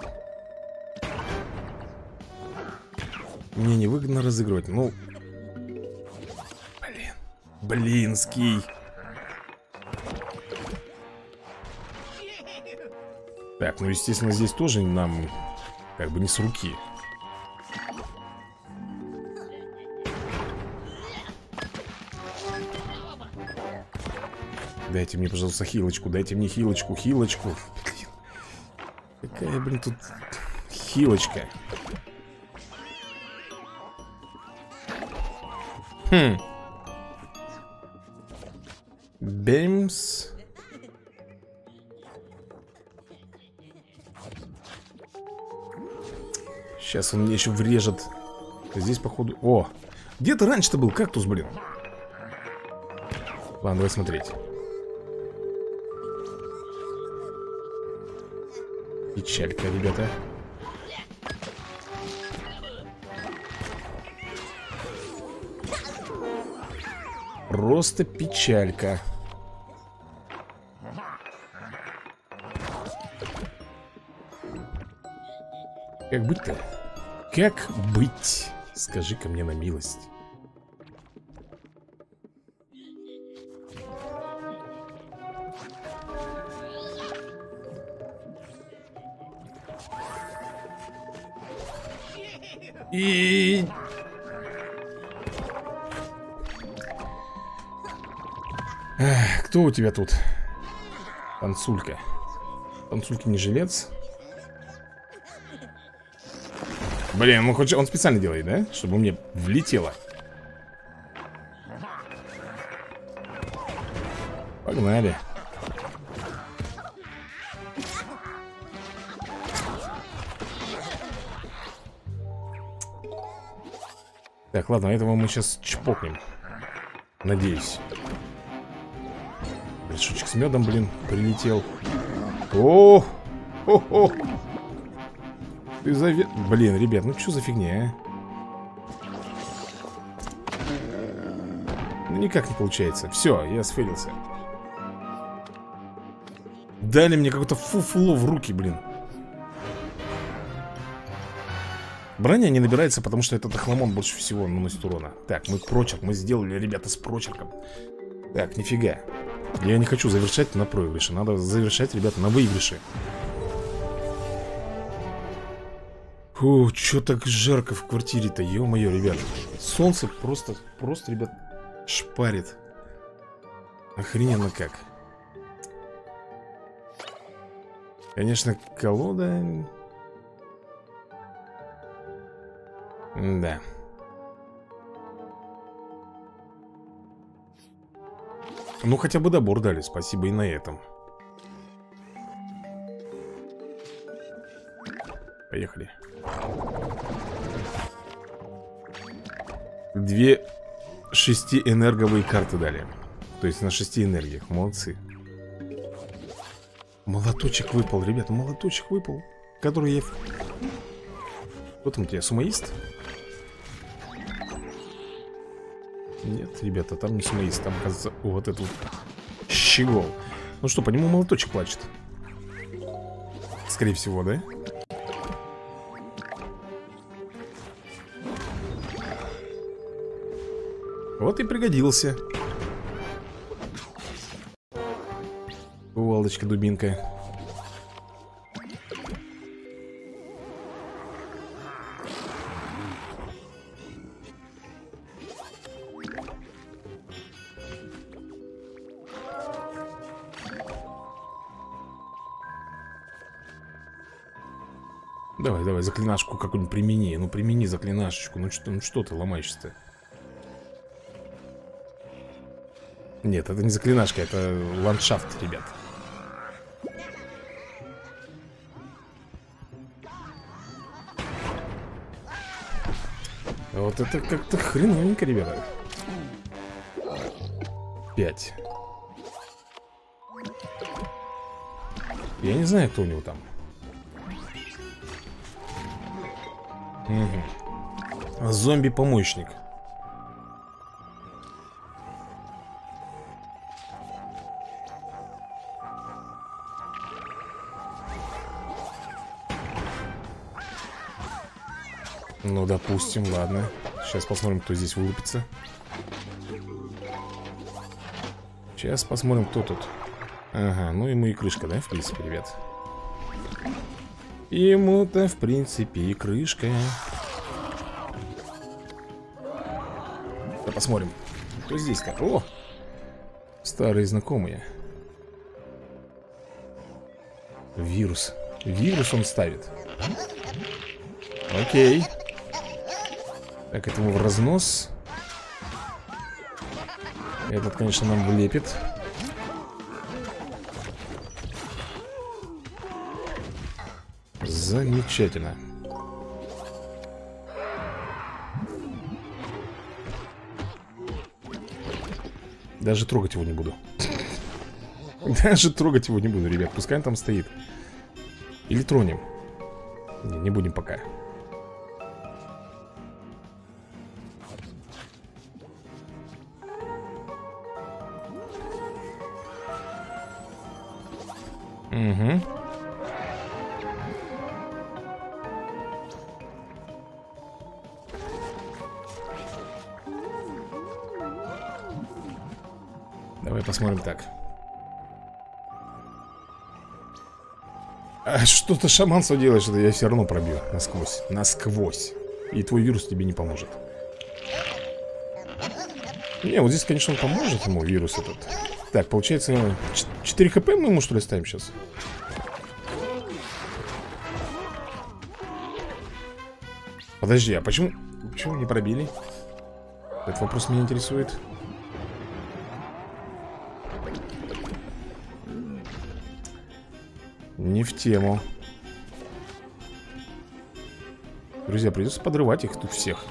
Мне невыгодно разыгрывать. Ну, блин. Блинский. Так, ну, естественно, здесь тоже нам как бы не с руки. Дайте мне, пожалуйста, хилочку. Дайте мне хилочку, хилочку. Блин. Какая, блин, тут хилочка. Хм. Бэмс. Сейчас он мне еще врежет. Здесь, походу... О! Где-то раньше-то был кактус, блин. Ладно, давай смотреть. Печалька, ребята. Просто печалька. Как быть-то? Как быть? Скажи-ка мне на милость. И... Эх, кто у тебя тут? Танцулька. Танцулька не жилец. Блин, он, хоть, он специально делает, да? Чтобы мне влетело. Погнали. Так, ладно, этого мы сейчас чпокнем. Надеюсь. Мешочек с медом, блин, прилетел. О, о, о. Ты заве... Блин, ребят, ну что за фигня, а? Ну никак не получается. Все, я сфейлился. Дали мне какое-то фуфло в руки, блин. Броня не набирается, потому что этот охламон больше всего наносит урона. Так, мы прочерк, мы сделали, ребята, с прочерком. Так, нифига. Я не хочу завершать на проигрыше. Надо завершать, ребята, на выигрыше. Фу, чё так жарко в квартире-то, ё-моё, ребят. Солнце просто, просто, ребят, шпарит. Охрененно как. Конечно, колода... Да. Ну, хотя бы добор дали, спасибо и на этом. Поехали. Две шестиэнерговые карты дали. То есть на шести энергиях, молодцы. Молоточек выпал, ребята, молоточек выпал. Который я... Кто там у тебя, сумоист? Нет, ребята, там не сумоист. Там, кажется, вот этот вот щегол. Ну что, по нему молоточек плачет. Скорее всего, да? Вот и пригодился. Кувалдочка, дубинка. Давай, давай, заклинашку какую-нибудь примени. Ну, примени заклинашечку. Ну, что, ну, что ты ломаешься-то? Нет, это не заклинашка, это ландшафт, ребят. Вот это как-то хреновенько, ребята. Пять. Я не знаю, кто у него там. Угу. Зомби-помощник. Ну, допустим, ладно. Сейчас посмотрим, кто здесь вылупится. Сейчас посмотрим, кто тут. Ага, ну ему и крышка, да, в принципе, ребят. Ему-то, в принципе, и крышка. Да посмотрим, кто здесь-то. О! Старые знакомые. Вирус. Вирус он ставит. Окей. Так, этому в разнос. Этот, конечно, нам влепит. Замечательно. Даже трогать его не буду. Даже трогать его не буду, ребят. Пускай он там стоит. Или тронем. Не, не будем пока. Угу. Давай посмотрим так. А что-то шаманство делаешь, это я все равно пробью насквозь. Насквозь. И твой вирус тебе не поможет. Не, вот здесь, конечно, он поможет ему, вирус этот. Так, получается, четыре хп мы ему, что ли, ставим сейчас? Подожди, а почему... Почему не пробили? Этот вопрос меня интересует. Не в тему. Друзья, придется подрывать их тут всех.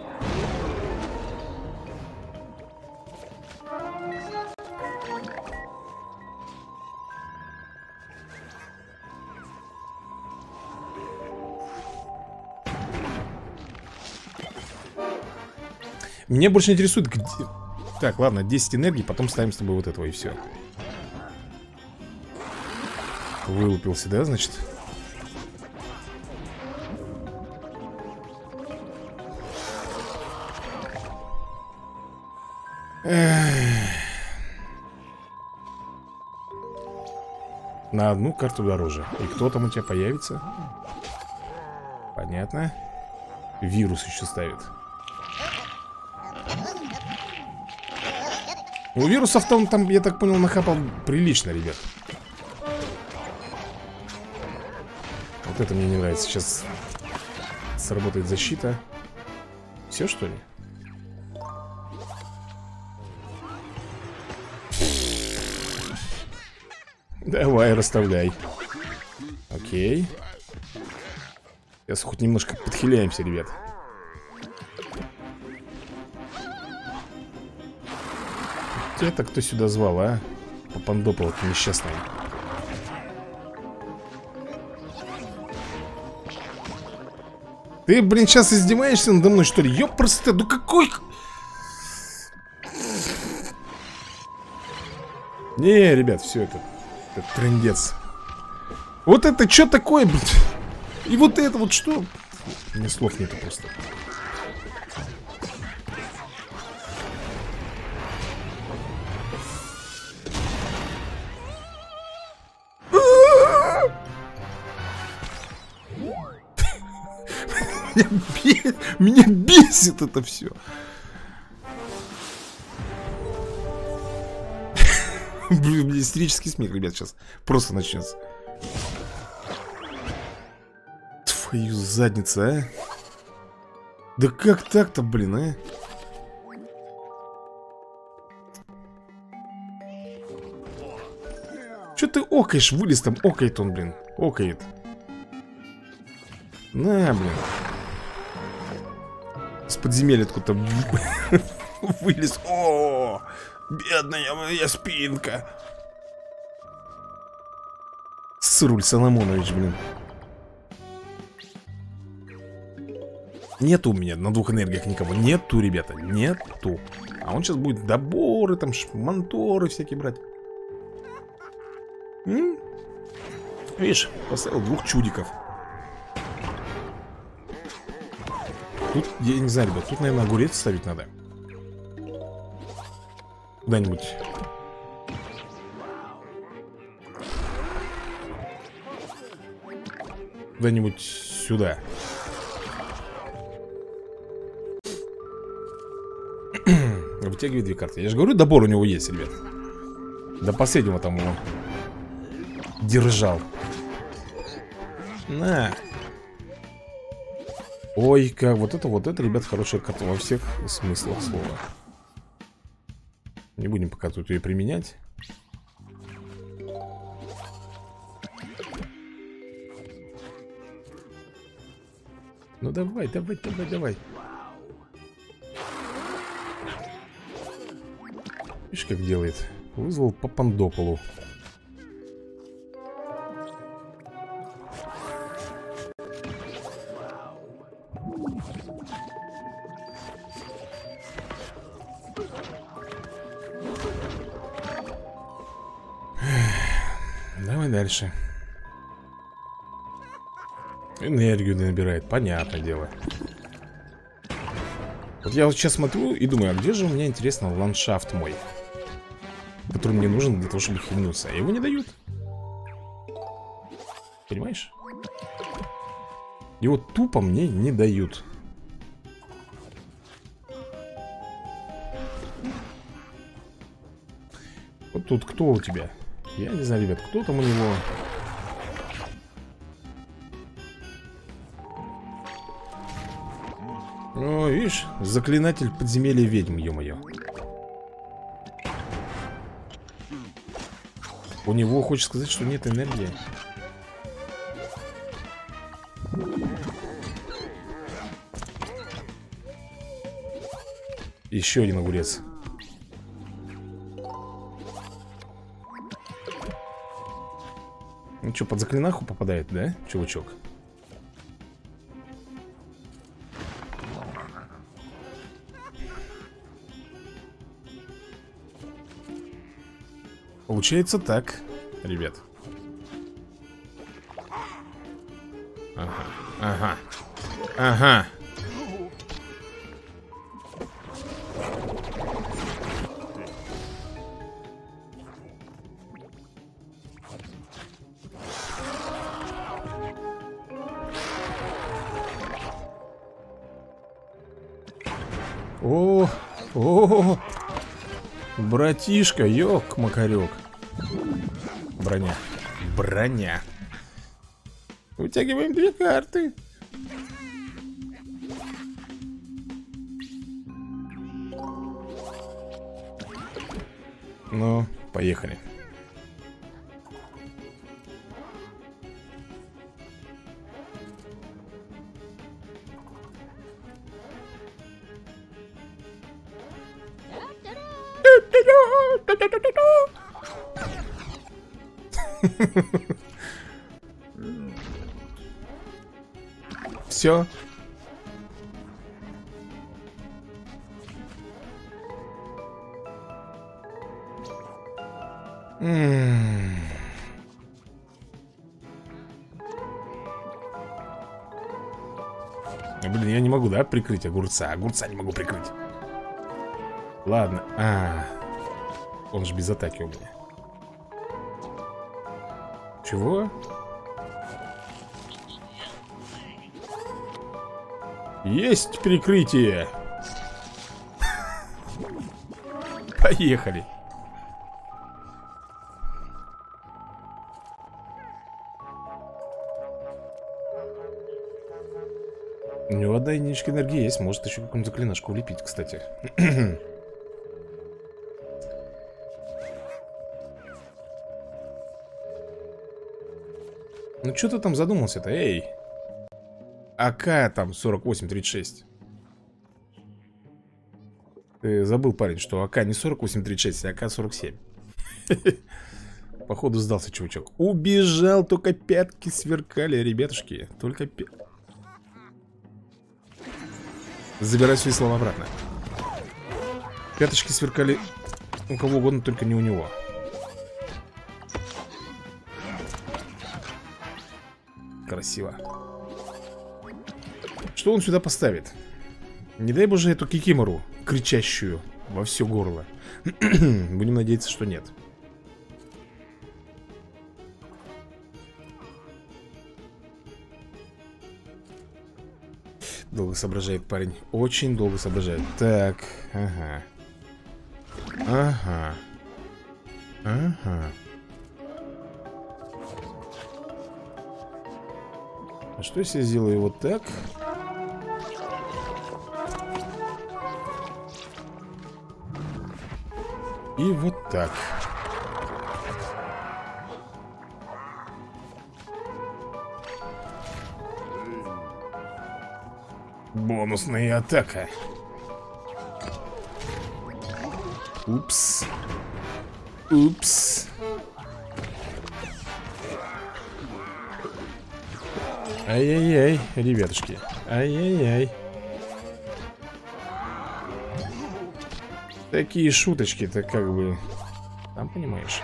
Меня больше интересует, где... Так, ладно, десять энергий, потом ставим с тобой вот этого и все. Вылупился, да, значит? Эх. На одну карту дороже. И кто там у тебя появится? Понятно. Вирус еще ставит. У вирусов-то он там, я так понял, нахапал прилично, ребят. Вот это мне не нравится. Сейчас сработает защита. Все, что ли? Давай, расставляй. Окей. Сейчас хоть немножко подхиляемся, ребят. Это кто сюда звал, а? Попандопал несчастный. Ты, блин, сейчас издеваешься надо мной, что ли? Ёпрст, ну какой... Не, ребят, все это, это трындец. Вот это что такое, блин? И вот это вот что? У меня слов нету просто. Меня, бе... Меня бесит это все. Блин, мне истерический смех, ребят, сейчас просто начнется. Твою задницу, а? Да как так-то, блин, а? Че ты окаешь, вылез там, окает он, блин. Окает. На, блин. С подземелья откуда-то вылез. О, бедная моя спинка. Сруль Соломонович, блин. Нету у меня на двух энергиях никого. Нету, ребята, нету. А он сейчас будет доборы, там, шманторы всякие брать. М? Видишь, поставил двух чудиков. Тут, я не знаю, ребят, тут, наверное, огурец ставить надо. Куда-нибудь. Куда-нибудь сюда. Вытягивай две карты. Я же говорю, добор у него есть, ребят. До последнего там его держал. На. Ой, как вот это, вот это, ребят, хорошая карта во всех смыслах слова. Не будем пока тут ее применять. Ну давай, давай, давай, давай. Видишь, как делает? Вызвал по пандокулу. Давай дальше. Энергию набирает, понятное дело. Вот я вот сейчас смотрю и думаю, а где же у меня, интересно, ландшафт мой, который мне нужен для того, чтобы хильнуться. А его не дают. Понимаешь? Его тупо мне не дают. Вот тут кто у тебя? Я не знаю, ребят, кто там у него. О, видишь, заклинатель подземелья ведьм, ё-моё. У него, хочешь сказать, что нет энергии? Еще один огурец. Ну что, под заклинаху попадает, да, чувачок? Получается так, ребят. Ага, ага, ага. О, о, братишка, ёк-макарёк. Броня, броня. Вытягиваем две карты. Ну, поехали. Все. Блин, я не могу, да, прикрыть огурца. Огурца не могу прикрыть. Ладно. А, он же без атаки у меня. Чего? Есть прикрытие. Поехали. У него одна единичка энергии есть. Может еще какую-нибудь заклинашку улепить, кстати. Ну что ты там задумался-то, эй? АК там сорок восемь тридцать шесть. Ты забыл, парень, что АК не сорок восемь тридцать шесть, а АК сорок семь. Походу сдался, чувачок. Убежал, только пятки сверкали, ребятушки. Только пятки. Забирай свои слова обратно. Пяточки сверкали у кого угодно, только не у него. Красиво. Что он сюда поставит? Не дай боже эту кикимору, кричащую во все горло. Будем надеяться, что нет. Долго соображает парень. Очень долго соображает. Так, ага. Ага. Ага. А что если я сделаю вот так? И вот так. Бонусная атака. Упс. Упс. Ай-яй-яй, ребятушки. Ай-яй-яй. Такие шуточки-то как бы... Там, понимаешь.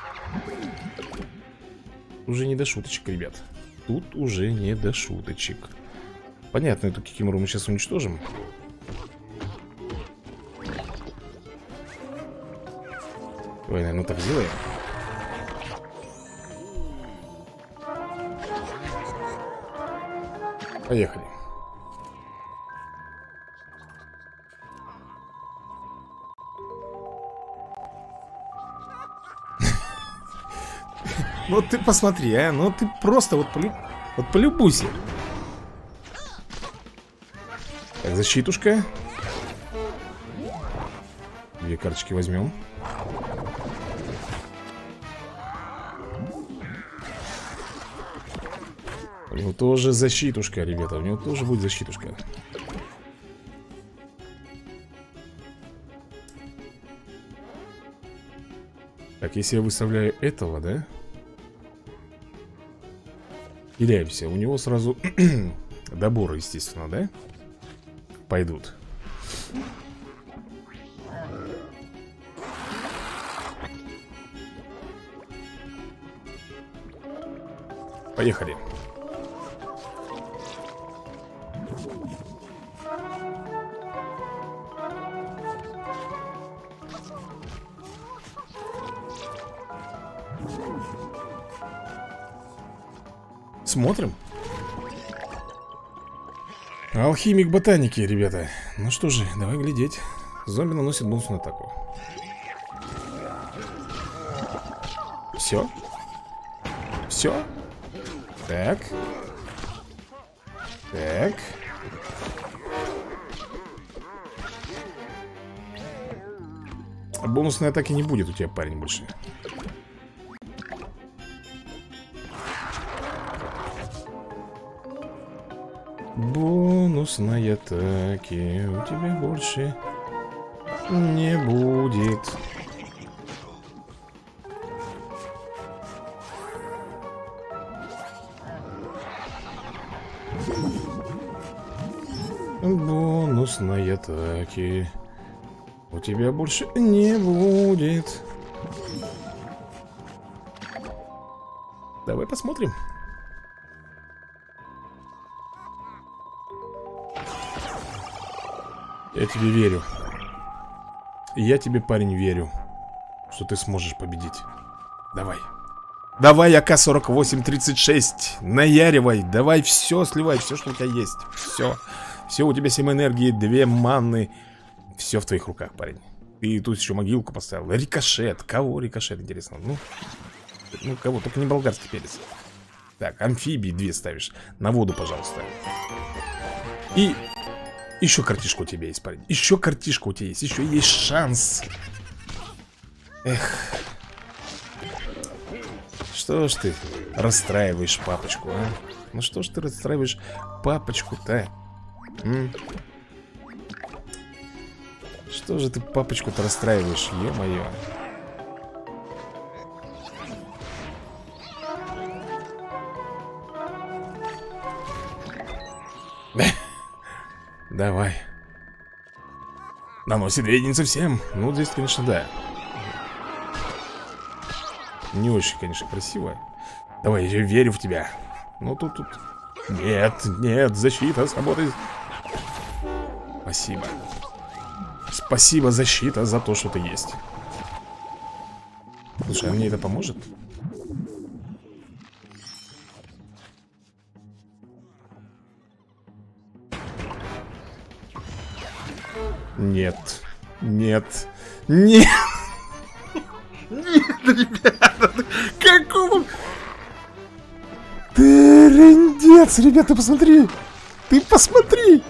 Уже не до шуточек, ребят. Тут уже не до шуточек. Понятно, эту кикимору мы сейчас уничтожим. Ой, наверное, так сделаем. Поехали. Ну ты посмотри, а, ну ты просто вот, полю... вот полюбуйся. Так, защитушка. Две карточки возьмем. У него тоже защитушка, ребята. У него тоже будет защитушка. Так, если я выставляю этого, да? Теряемся. У него сразу доборы, естественно, да? Пойдут. Поехали. Смотрим. Алхимик ботаники, ребята. Ну что же, давай глядеть. Зомби наносит бонусную атаку. Все. Все. Так. Так. Бонусной атаки не будет у тебя, парень, больше. Бонусной атаки у тебя больше не будет. Бонусной атаки у тебя больше не будет. Давай посмотрим. Я тебе верю. Я тебе, парень, верю, что ты сможешь победить. Давай. Давай, А К сорок восемь тридцать шесть. Наяривай. Давай все сливай, все, что у тебя есть. Все. Все, у тебя семь энергии, две манны. Все в твоих руках, парень. И тут еще могилку поставил. Рикошет. Кого рикошет, интересно? Ну, ну кого? Только не болгарский перец. Так, амфибии две ставишь. На воду, пожалуйста. И... еще картишка у тебя есть, парень. Еще картишка у тебя есть. Еще есть шанс. Эх. Что ж ты расстраиваешь папочку, а? Ну что ж ты расстраиваешь папочку-то? М? Что же ты папочку-то расстраиваешь? Ё-моё. Давай. Наносит две единицы всем. Ну, здесь, конечно, да. Не очень, конечно, красиво. Давай, я верю в тебя. Ну, тут, тут... Нет, нет, защита сработает. Спасибо. Спасибо, защита, за то, что ты есть. Слушай, а мне это поможет? Нет. Нет. Нет. Нет, ребята. Какого... Терендец. молодец, ребята, посмотри. Ты посмотри.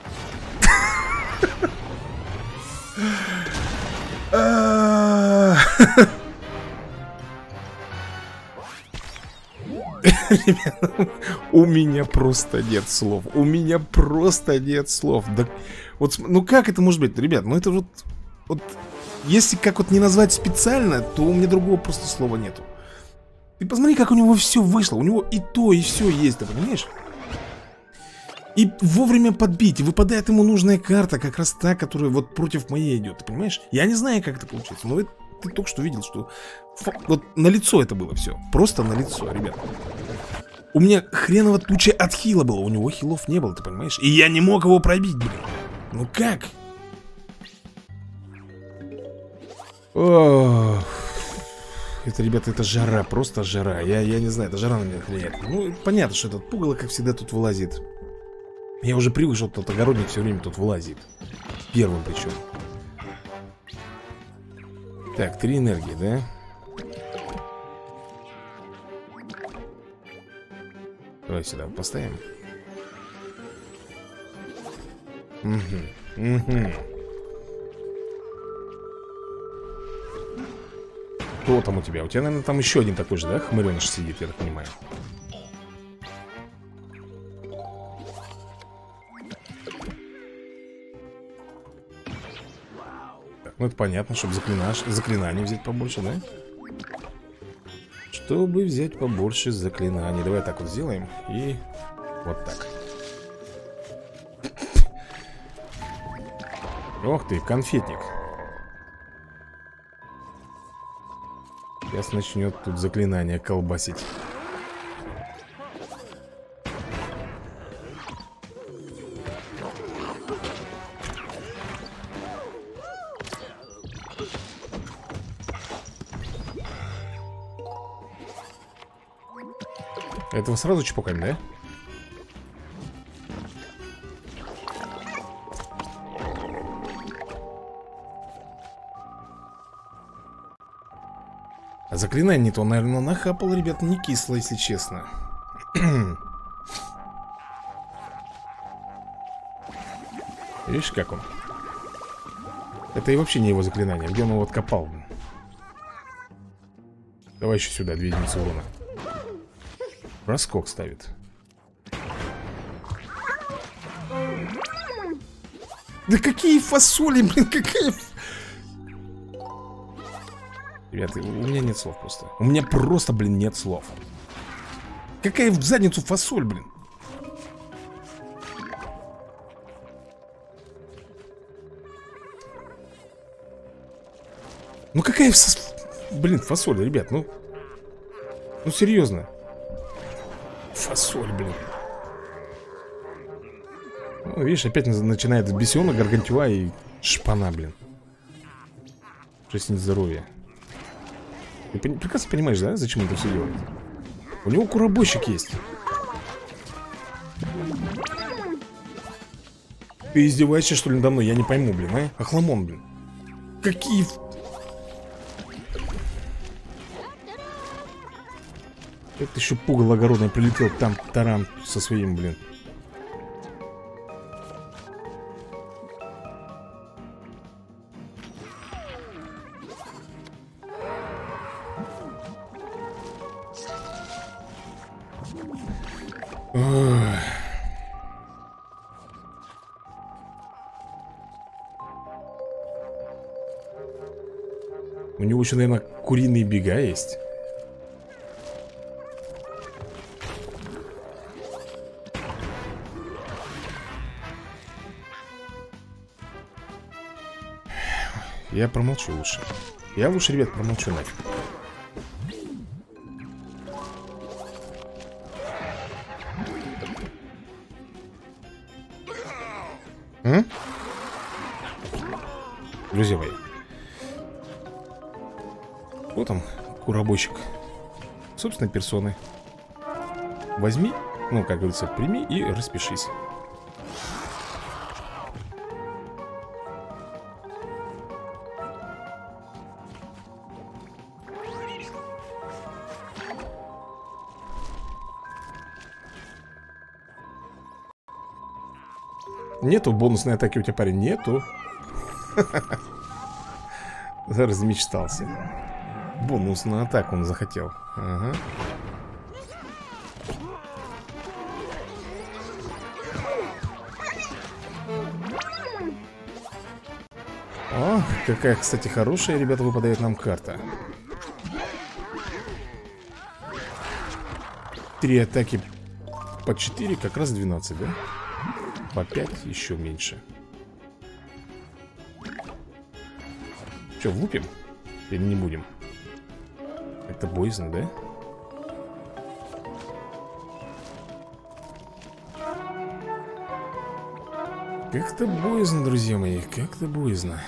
Ребята, у меня просто нет слов. У меня просто нет слов. Да, вот, ну как это может быть, ребят? Ну это вот, вот, если как вот не назвать специально, то у меня другого просто слова нету. Ты посмотри, как у него все вышло. У него и то, и все есть, ты понимаешь? И вовремя подбить. И выпадает ему нужная карта, как раз та, которая вот против моей идет. Ты понимаешь? Я не знаю, как это получится. Но ты только что видел, что вот на лицо это было все. Просто на лицо, ребят. У меня хреново туча от хила было. У него хилов не было, ты понимаешь? И я не мог его пробить, блин. Ну как? Ох. Это, ребята, это жара, просто жара. Я, я не знаю, это жара на меня влияет. Ну, понятно, что этот пугало, как всегда, тут вылазит. Я уже привык, что тот огородник все время тут вылазит. Первым причем. Так, три энергии, да? Давай сюда поставим. Угу, угу. Кто там у тебя? У тебя, наверное, там еще один такой же, да? Хмыреныш сидит, я так понимаю. Так, ну это понятно, чтобы заклинаж... заклинание взять побольше, да? Чтобы взять побольше заклинаний. Давай так вот сделаем. И вот так. Ох ты, конфетник. Сейчас начнет тут заклинание колбасить. Этого сразу чпокаем, да? А заклинание-то он, наверное, нахапал, ребят, не кисло, если честно. Видишь, как он? Это и вообще не его заклинание. Где он его откопал? Давай еще сюда, две единицы урона. Раскок ставит. Да какие фасоли, блин, какая... Ребята, у меня нет слов просто. У меня просто, блин, нет слов. Какая в задницу фасоль, блин. Ну какая... Блин, фасоль, ребят, ну... Ну серьезно. Фасоль, блин. Ну, видишь, опять начинает бесенок, гаргантюа и шпана, блин. Жизнь здоровья. Ты прекрасно понимаешь, да, зачем он это все делает? У него куробойщик есть. Ты издеваешься, что ли, надо мной? Я не пойму, блин, а? Охламон, блин. Какие... Это еще пугало огородное прилетел там таран со своим, блин. Ох. У него еще, наверное, куриные бега есть. Я промолчу лучше. Я лучше, ребят, промолчу нафиг. М? Друзья мои. Вот он, куробойщик. Собственной персоны. Возьми, ну, как говорится, прими и распишись. Нету бонусной атаки у тебя, парень? Нету. Размечтался. Бонусную атаку он захотел. Ага. О, какая, кстати, хорошая, ребята, выпадает нам карта. Три атаки по четыре, как раз двенадцать, да? По пять еще меньше. Че, влупим? Или не будем? Это боязно, да? Как-то боязно, друзья мои, как-то боязно.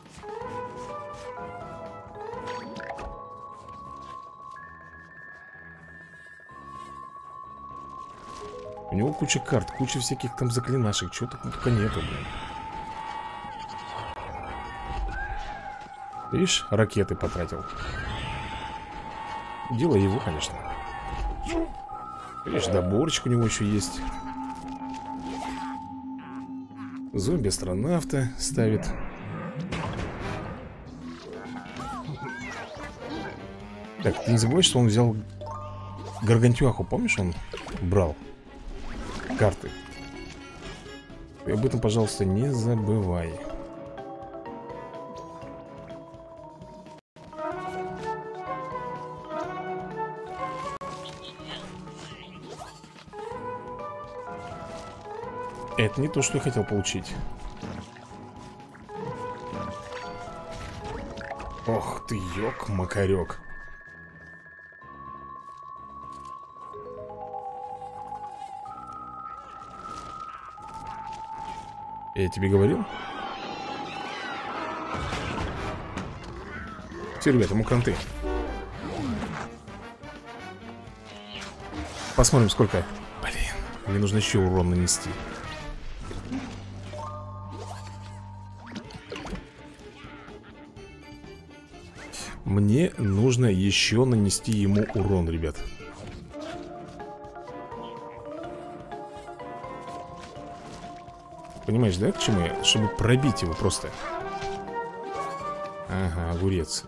У него куча карт, куча всяких там заклинашек. Чего тут только нету, блин. Видишь, ракеты потратил. Дело его, конечно. Видишь, доборчик у него еще есть. Зомби-астронавта ставит. Так, ты не забывай, что он взял Гаргантюаху, помнишь, он брал карты. И об этом, пожалуйста, не забывай. Это не то, что я хотел получить. Ох ты, ёк-макарёк. Я тебе говорил? Все, ребята, мукранты. Посмотрим, сколько. Блин, мне нужно еще урон нанести. Мне нужно еще нанести ему урон, ребят. Понимаешь, да, к чему я? Чтобы пробить его просто. Ага, огурец.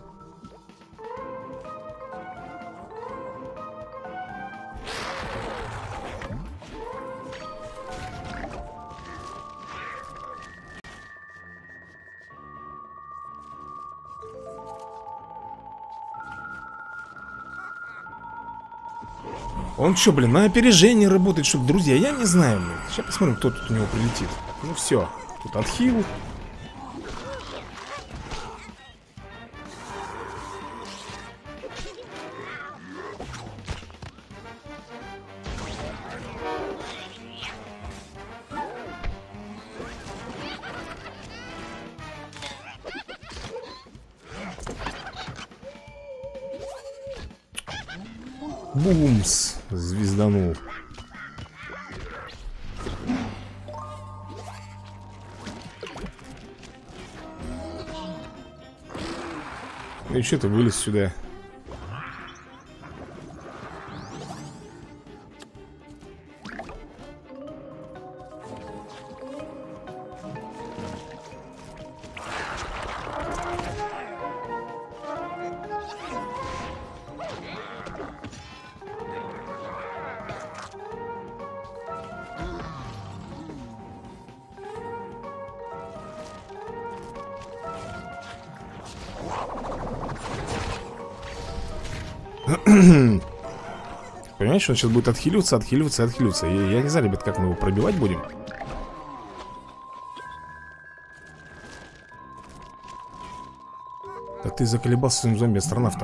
Он что, блин, на опережение работает, чтобы, друзья, я не знаю, блин. Сейчас посмотрим, кто тут у него прилетит. Ну все, тут отхил. Бумс, звезданул. Ну и что ты вылез сюда? Понимаешь, он сейчас будет отхиливаться, отхиливаться, отхиливаться. Я, я не знаю, ребят, как мы его пробивать будем. Да ты заколебался своим зомби-астронавтом.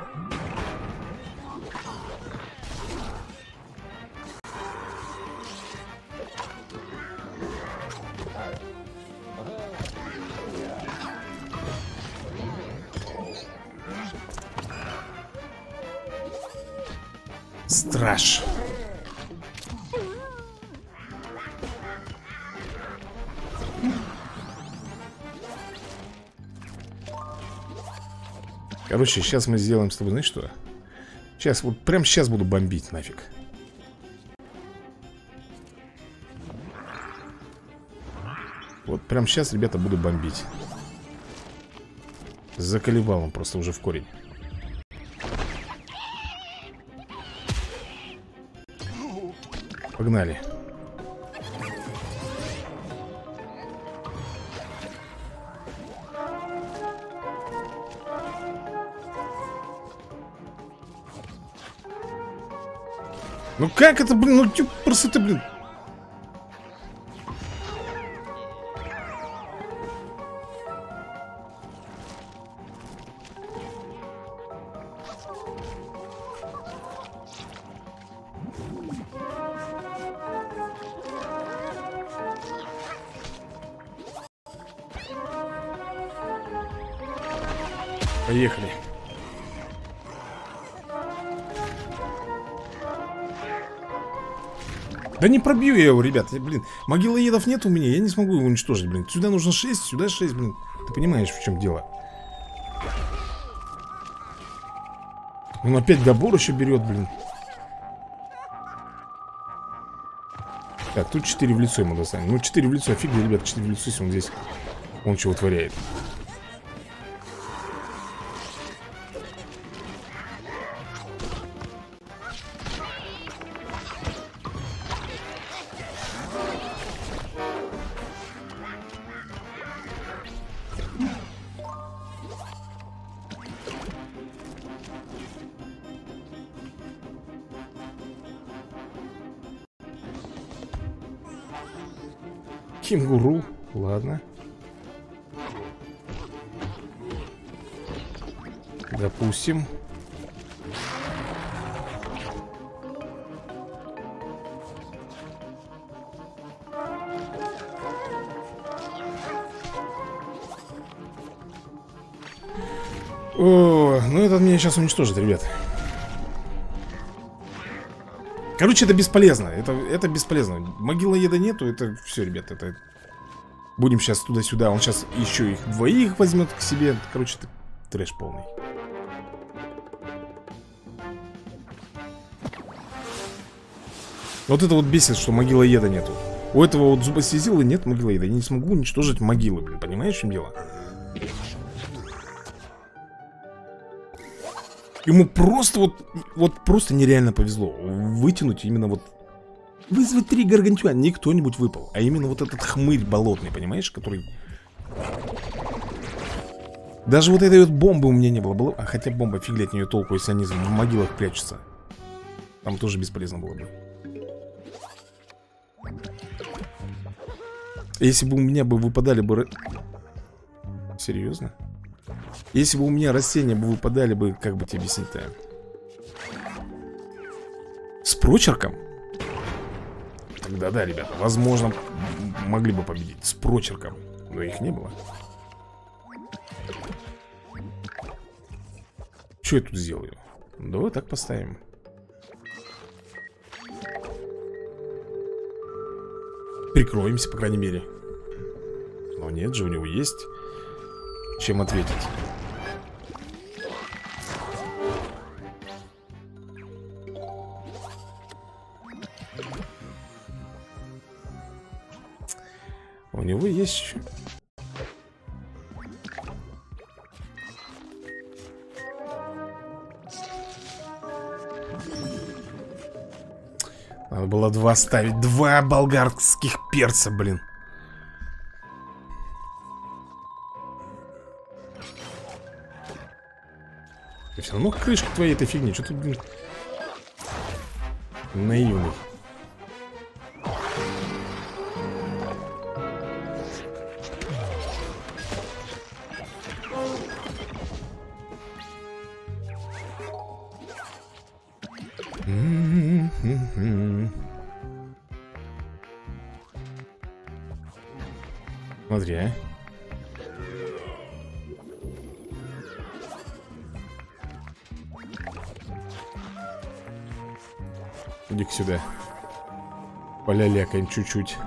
Страж. Короче, сейчас мы сделаем с тобой, знаешь что? Сейчас, вот прям сейчас буду бомбить нафиг. прямо сейчас, ребята, буду бомбить. Заколебал он просто уже в корень. Погнали. Ну как это, блин, ну тю, просто ты, блин. Поехали. Да не пробью я его, ребят, я, блин. Могилоедов нет у меня, я не смогу его уничтожить, блин. Сюда нужно шесть, сюда шесть, блин. Ты понимаешь, в чем дело? Он опять добор еще берет, блин. Так, тут четыре в лицо ему достанем. Ну, четыре в лицо, офигеть, ребят, четыре в лицо, если он здесь. Он чего творяет. Кенгуру, ладно. Допустим. О, ну этот меня сейчас уничтожит, ребят. Короче, это бесполезно. Это, это бесполезно. Могилоеда нету, это все, ребят, это... Будем сейчас туда-сюда. Он сейчас еще их двоих возьмет к себе. Короче, это трэш полный. Вот это вот бесит, что могилоеда нету. У этого вот зубостезила нет могилоеда. Я не смогу уничтожить могилы, блин. Понимаешь, в чем дело? Ему просто вот, вот просто нереально повезло вытянуть именно вот... Вызвать три гаргантюа, не кто-нибудь выпал, а именно вот этот хмырь болотный, понимаешь, который... Даже вот этой вот бомбы у меня не было, было... А хотя бомба, фиг ли от нее толку, если они в могилах прячутся. Там тоже бесполезно было бы. Если бы у меня бы выпадали бы... Серьезно? Если бы у меня растения бы выпадали бы, как бы тебе объяснить-то? С прочерком? Тогда да, ребята, возможно, могли бы победить с прочерком. Но их не было. Что я тут сделаю? Давай так поставим. Прикроемся, по крайней мере. Но нет же, у него есть чем ответить. У него есть... Надо было два ставить. Два болгарских перца, блин. И все равно крышка твоей этой фигни. Что ты, блин, наивный. Смотри, а. Иди-ка сюда. Полялякаем чуть-чуть.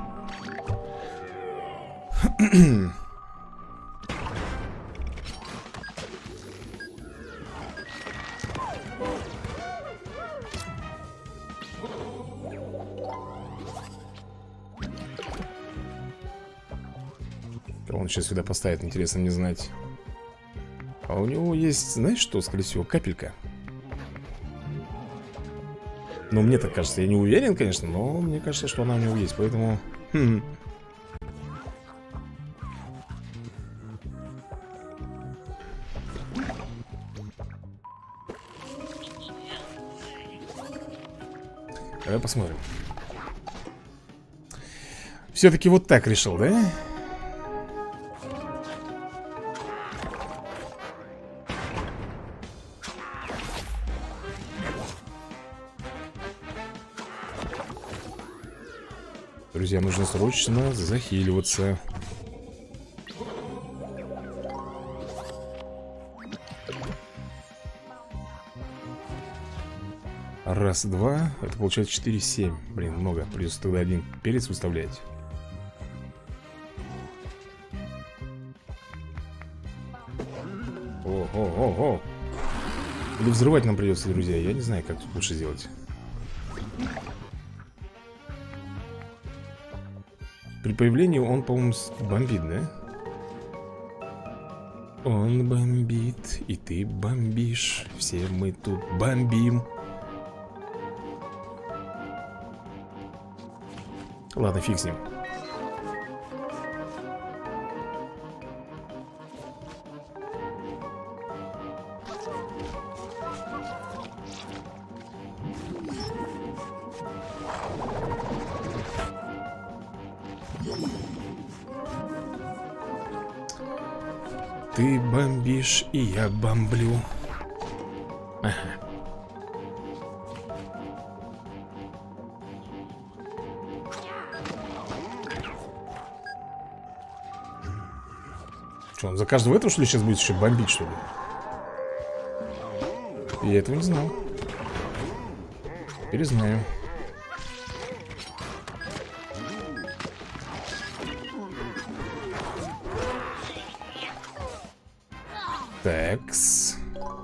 сейчас сюда поставит, интересно мне знать. А у него есть, знаешь что, скорее всего, капелька. Ну, мне так кажется, я не уверен, конечно, но мне кажется, что она у него есть, поэтому... Хм. Давай посмотрим. Все-таки вот так решил, да? Друзья, нужно срочно захиливаться. Раз, два. Это получается четыре, семь. Блин, много. Придется тогда один перец выставлять. О, о, о, о. Или взрывать нам придется, друзья. Я не знаю, как тут лучше сделать. При появлении он, по-моему, бомбит, да? Он бомбит, и ты бомбишь. Все мы тут бомбим. Ладно, фиг с ним. Ты бомбишь, и я бомблю. Ага. Что, он за каждого этого, что ли, сейчас будет еще бомбить, что ли? Я этого не знал. Теперь знаю. Такс.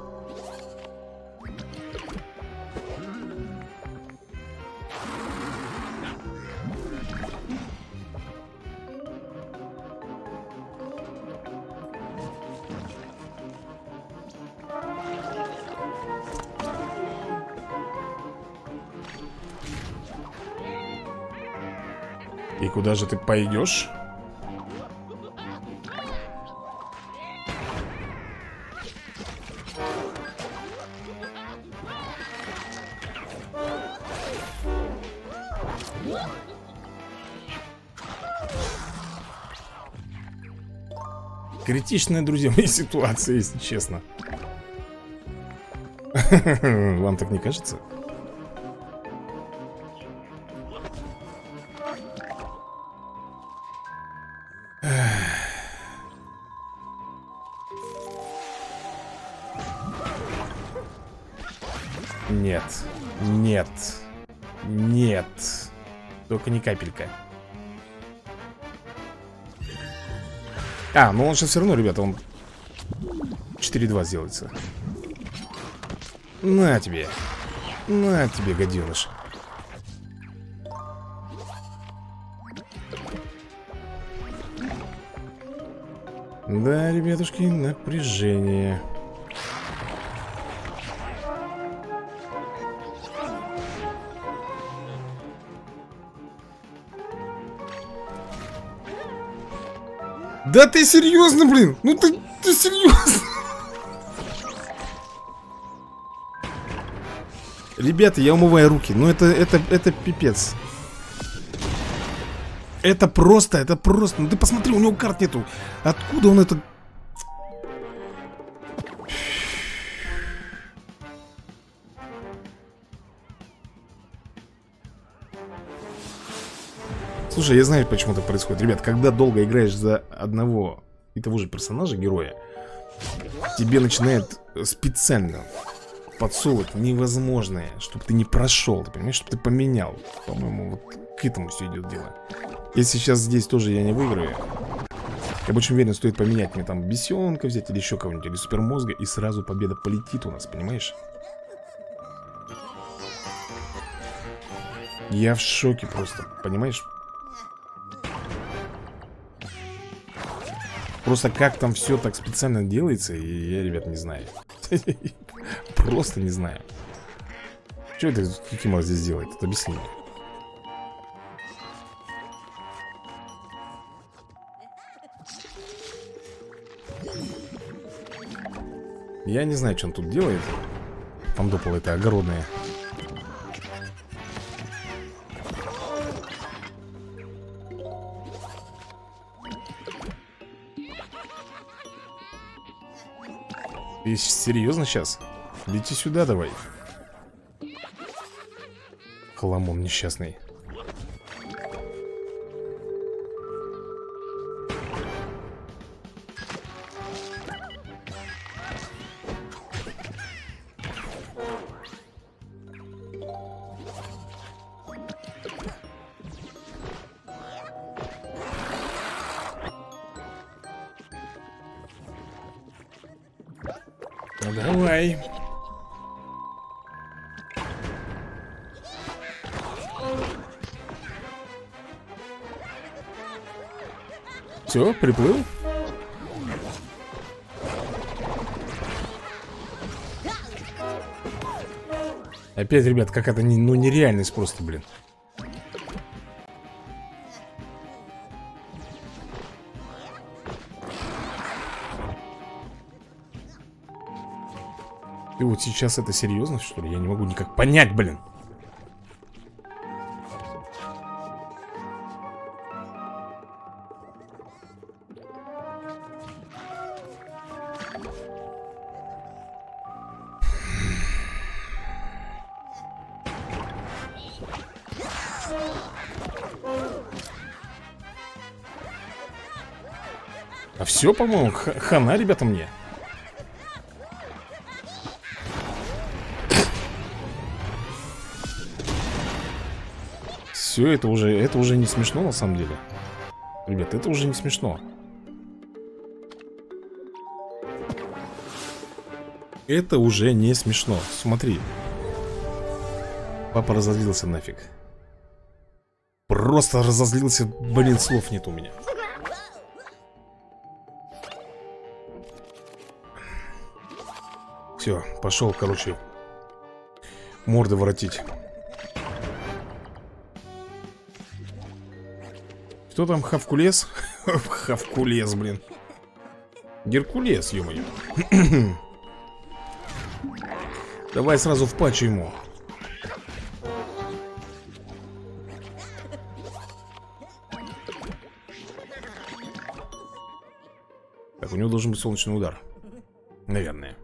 И куда же ты пойдешь? Критичная, друзья, моя ситуация, если честно. Вам так не кажется? Нет, нет, нет. Только не капелька. А, ну он сейчас все равно, ребята, он четыре-два сделается. На тебе. На тебе, гаденыш. Да, ребятушки, напряжение. Да ты серьезно, блин? Ну ты, ты серьезно? Ребята, я умываю руки. Ну это, это, это пипец. Это просто, это просто. Ну ты посмотри, у него карт нету. Откуда он это... Слушай, я знаю, почему так происходит. Ребят, когда долго играешь за одного и того же персонажа, героя, тебе начинает специально подсовывать невозможное, чтобы ты не прошел, ты понимаешь, чтобы ты поменял. По-моему, вот к этому все идет дело. Если сейчас здесь тоже я не выиграю, я очень уверен, стоит поменять мне там бесенка взять или еще кого-нибудь, или супермозга, и сразу победа полетит у нас, понимаешь? Я в шоке просто, понимаешь? Просто как там все так специально делается, я, ребят, не знаю. Просто не знаю. Что это Кикимора здесь делает? Это объясни мне. Я не знаю, что он тут делает. Фандопола это огородная. Ты серьезно сейчас? Лети сюда давай. Хламон несчастный. Ну давай. Все, приплыл. Опять, ребят, какая-то не, ну, нереальность просто, блин. И вот сейчас это серьезно, что ли? Я не могу никак понять, блин. А все, по-моему, хана, ребята, мне. Все, это уже, это уже не смешно, на самом деле. Ребят, это уже не смешно. Это уже не смешно. Смотри. Папа разозлился нафиг. Просто разозлился. Блин, слов нет у меня. Все, пошел, короче, морды воротить. Кто там, Хавкулес? Хавкулес, блин. Геркулес, ё-моё. Давай сразу в патчу ему. Так, у него должен быть солнечный удар. Наверное.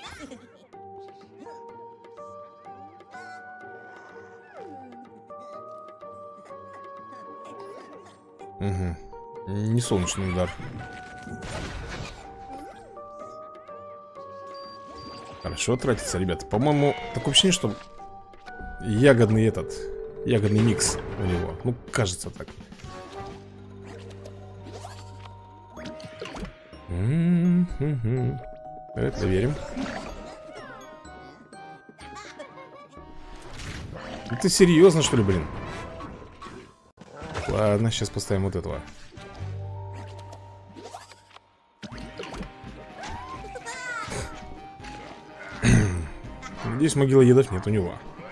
Угу. Не солнечный удар. Хорошо тратится, ребята. По-моему, такое ощущение, что ягодный этот, ягодный микс у него. Ну, кажется так. М-м-м-м. Так, проверим. Это серьезно, что ли, блин? Ладно, сейчас поставим вот этого. Надеюсь, могила ядов нет у него.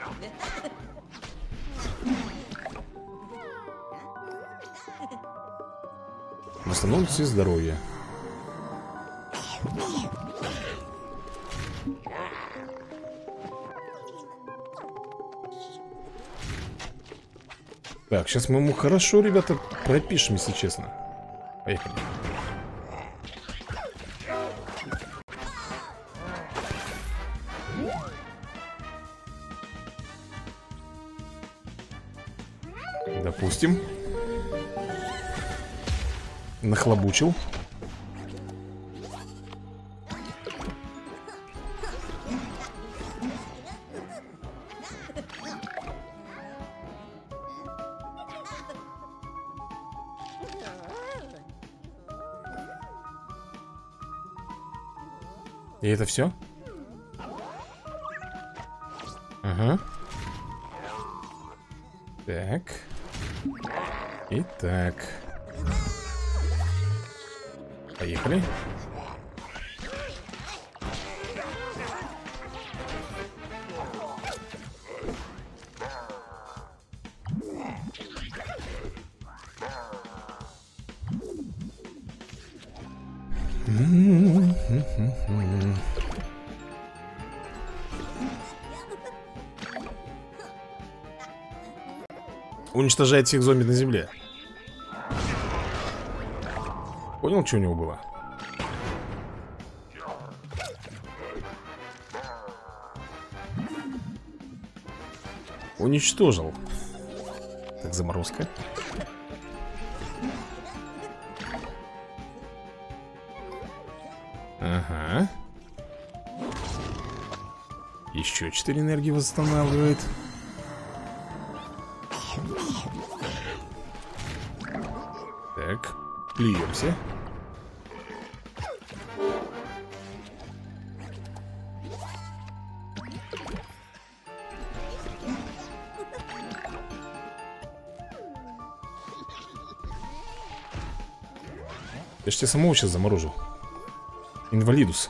Восстановить все здоровье. Так, сейчас мы ему хорошо, ребята, пропишем, если честно. Поехали. Допустим. Нахлобучил. И это все? Ага. Так. И так. Поехали. Уничтожает всех зомби на земле. Понял, что у него было? Уничтожил. Так, заморозка. Ага. Еще четыре энергии восстанавливает. Так, плюемся. Я ж тебя самого сейчас заморожу. Инвалидус.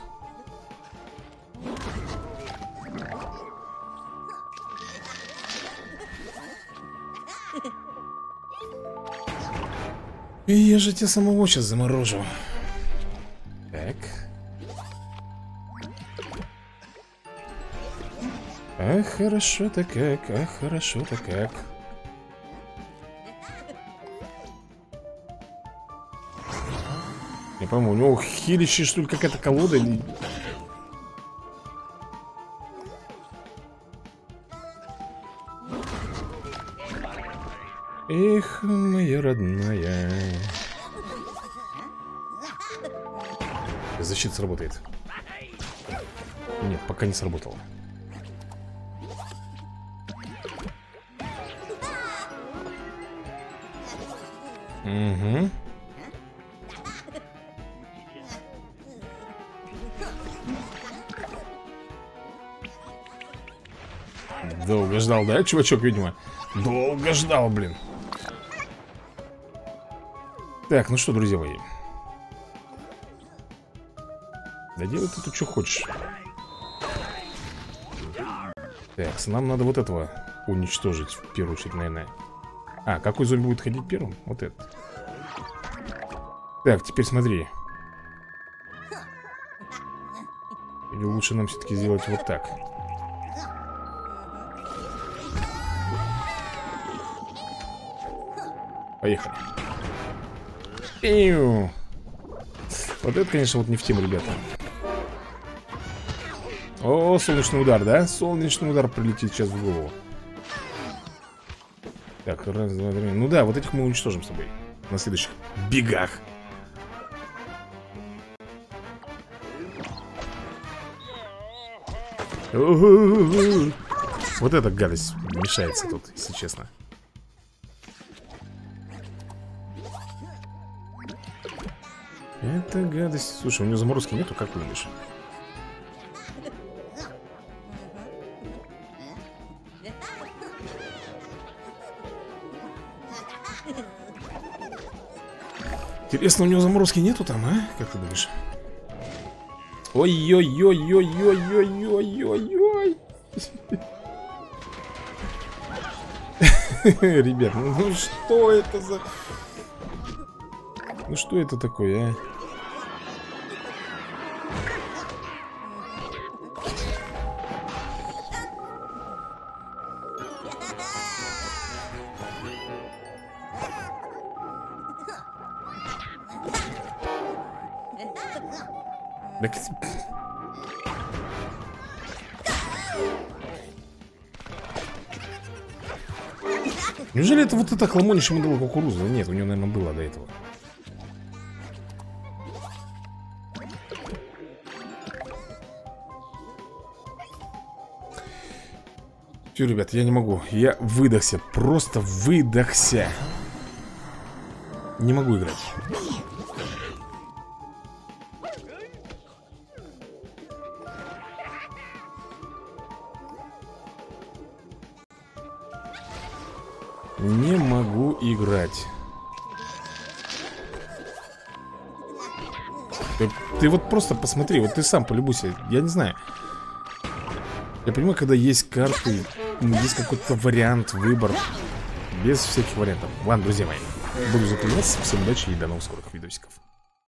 И я же тебя самого сейчас заморожу. Так. А хорошо-то как, а хорошо-то как. Я пойму, у него хилища, что ли, какая-то колода или... Эх, моя родная. Защита сработает. Нет, пока не сработала. Угу. Долго ждал, да, чувачок, видимо? Долго ждал, блин. Так, ну что, друзья мои. Да делай ты тут что хочешь. Так, нам надо вот этого уничтожить в первую очередь, наверное. А, какой зомби будет ходить первым? Вот этот. Так, теперь смотри. Или лучше нам все-таки сделать вот так. Поехали. Иу. Вот это, конечно, вот не в тему, ребята. О, солнечный удар, да? Солнечный удар прилетит сейчас в голову. Так, раз, два, три. Ну да, вот этих мы уничтожим с тобой на следующих бегах. Вот эта гадость мешается тут, если честно. Это гадость. Слушай, у него заморозки нету, как ты думаешь? Интересно, у него заморозки нету там, а? Как ты думаешь? Ой-ой-ой-ой-ой-ой-ой-ой-ой. Ребят, ну что это за... Ну что это такое, а? Так... Неужели это вот это хламонище ему дало кукурузу? Нет, у него, наверное, было до этого. Все, ребят, я не могу. Я выдохся, просто выдохся. Не могу играть. Не могу играть. Ты, ты вот просто посмотри, вот ты сам полюбуйся. Я не знаю. Я понимаю, когда есть карты, есть какой-то вариант, выбор. Без всяких вариантов. Ладно, друзья мои, буду закругляться. Всем удачи и до новых скорых видосиков.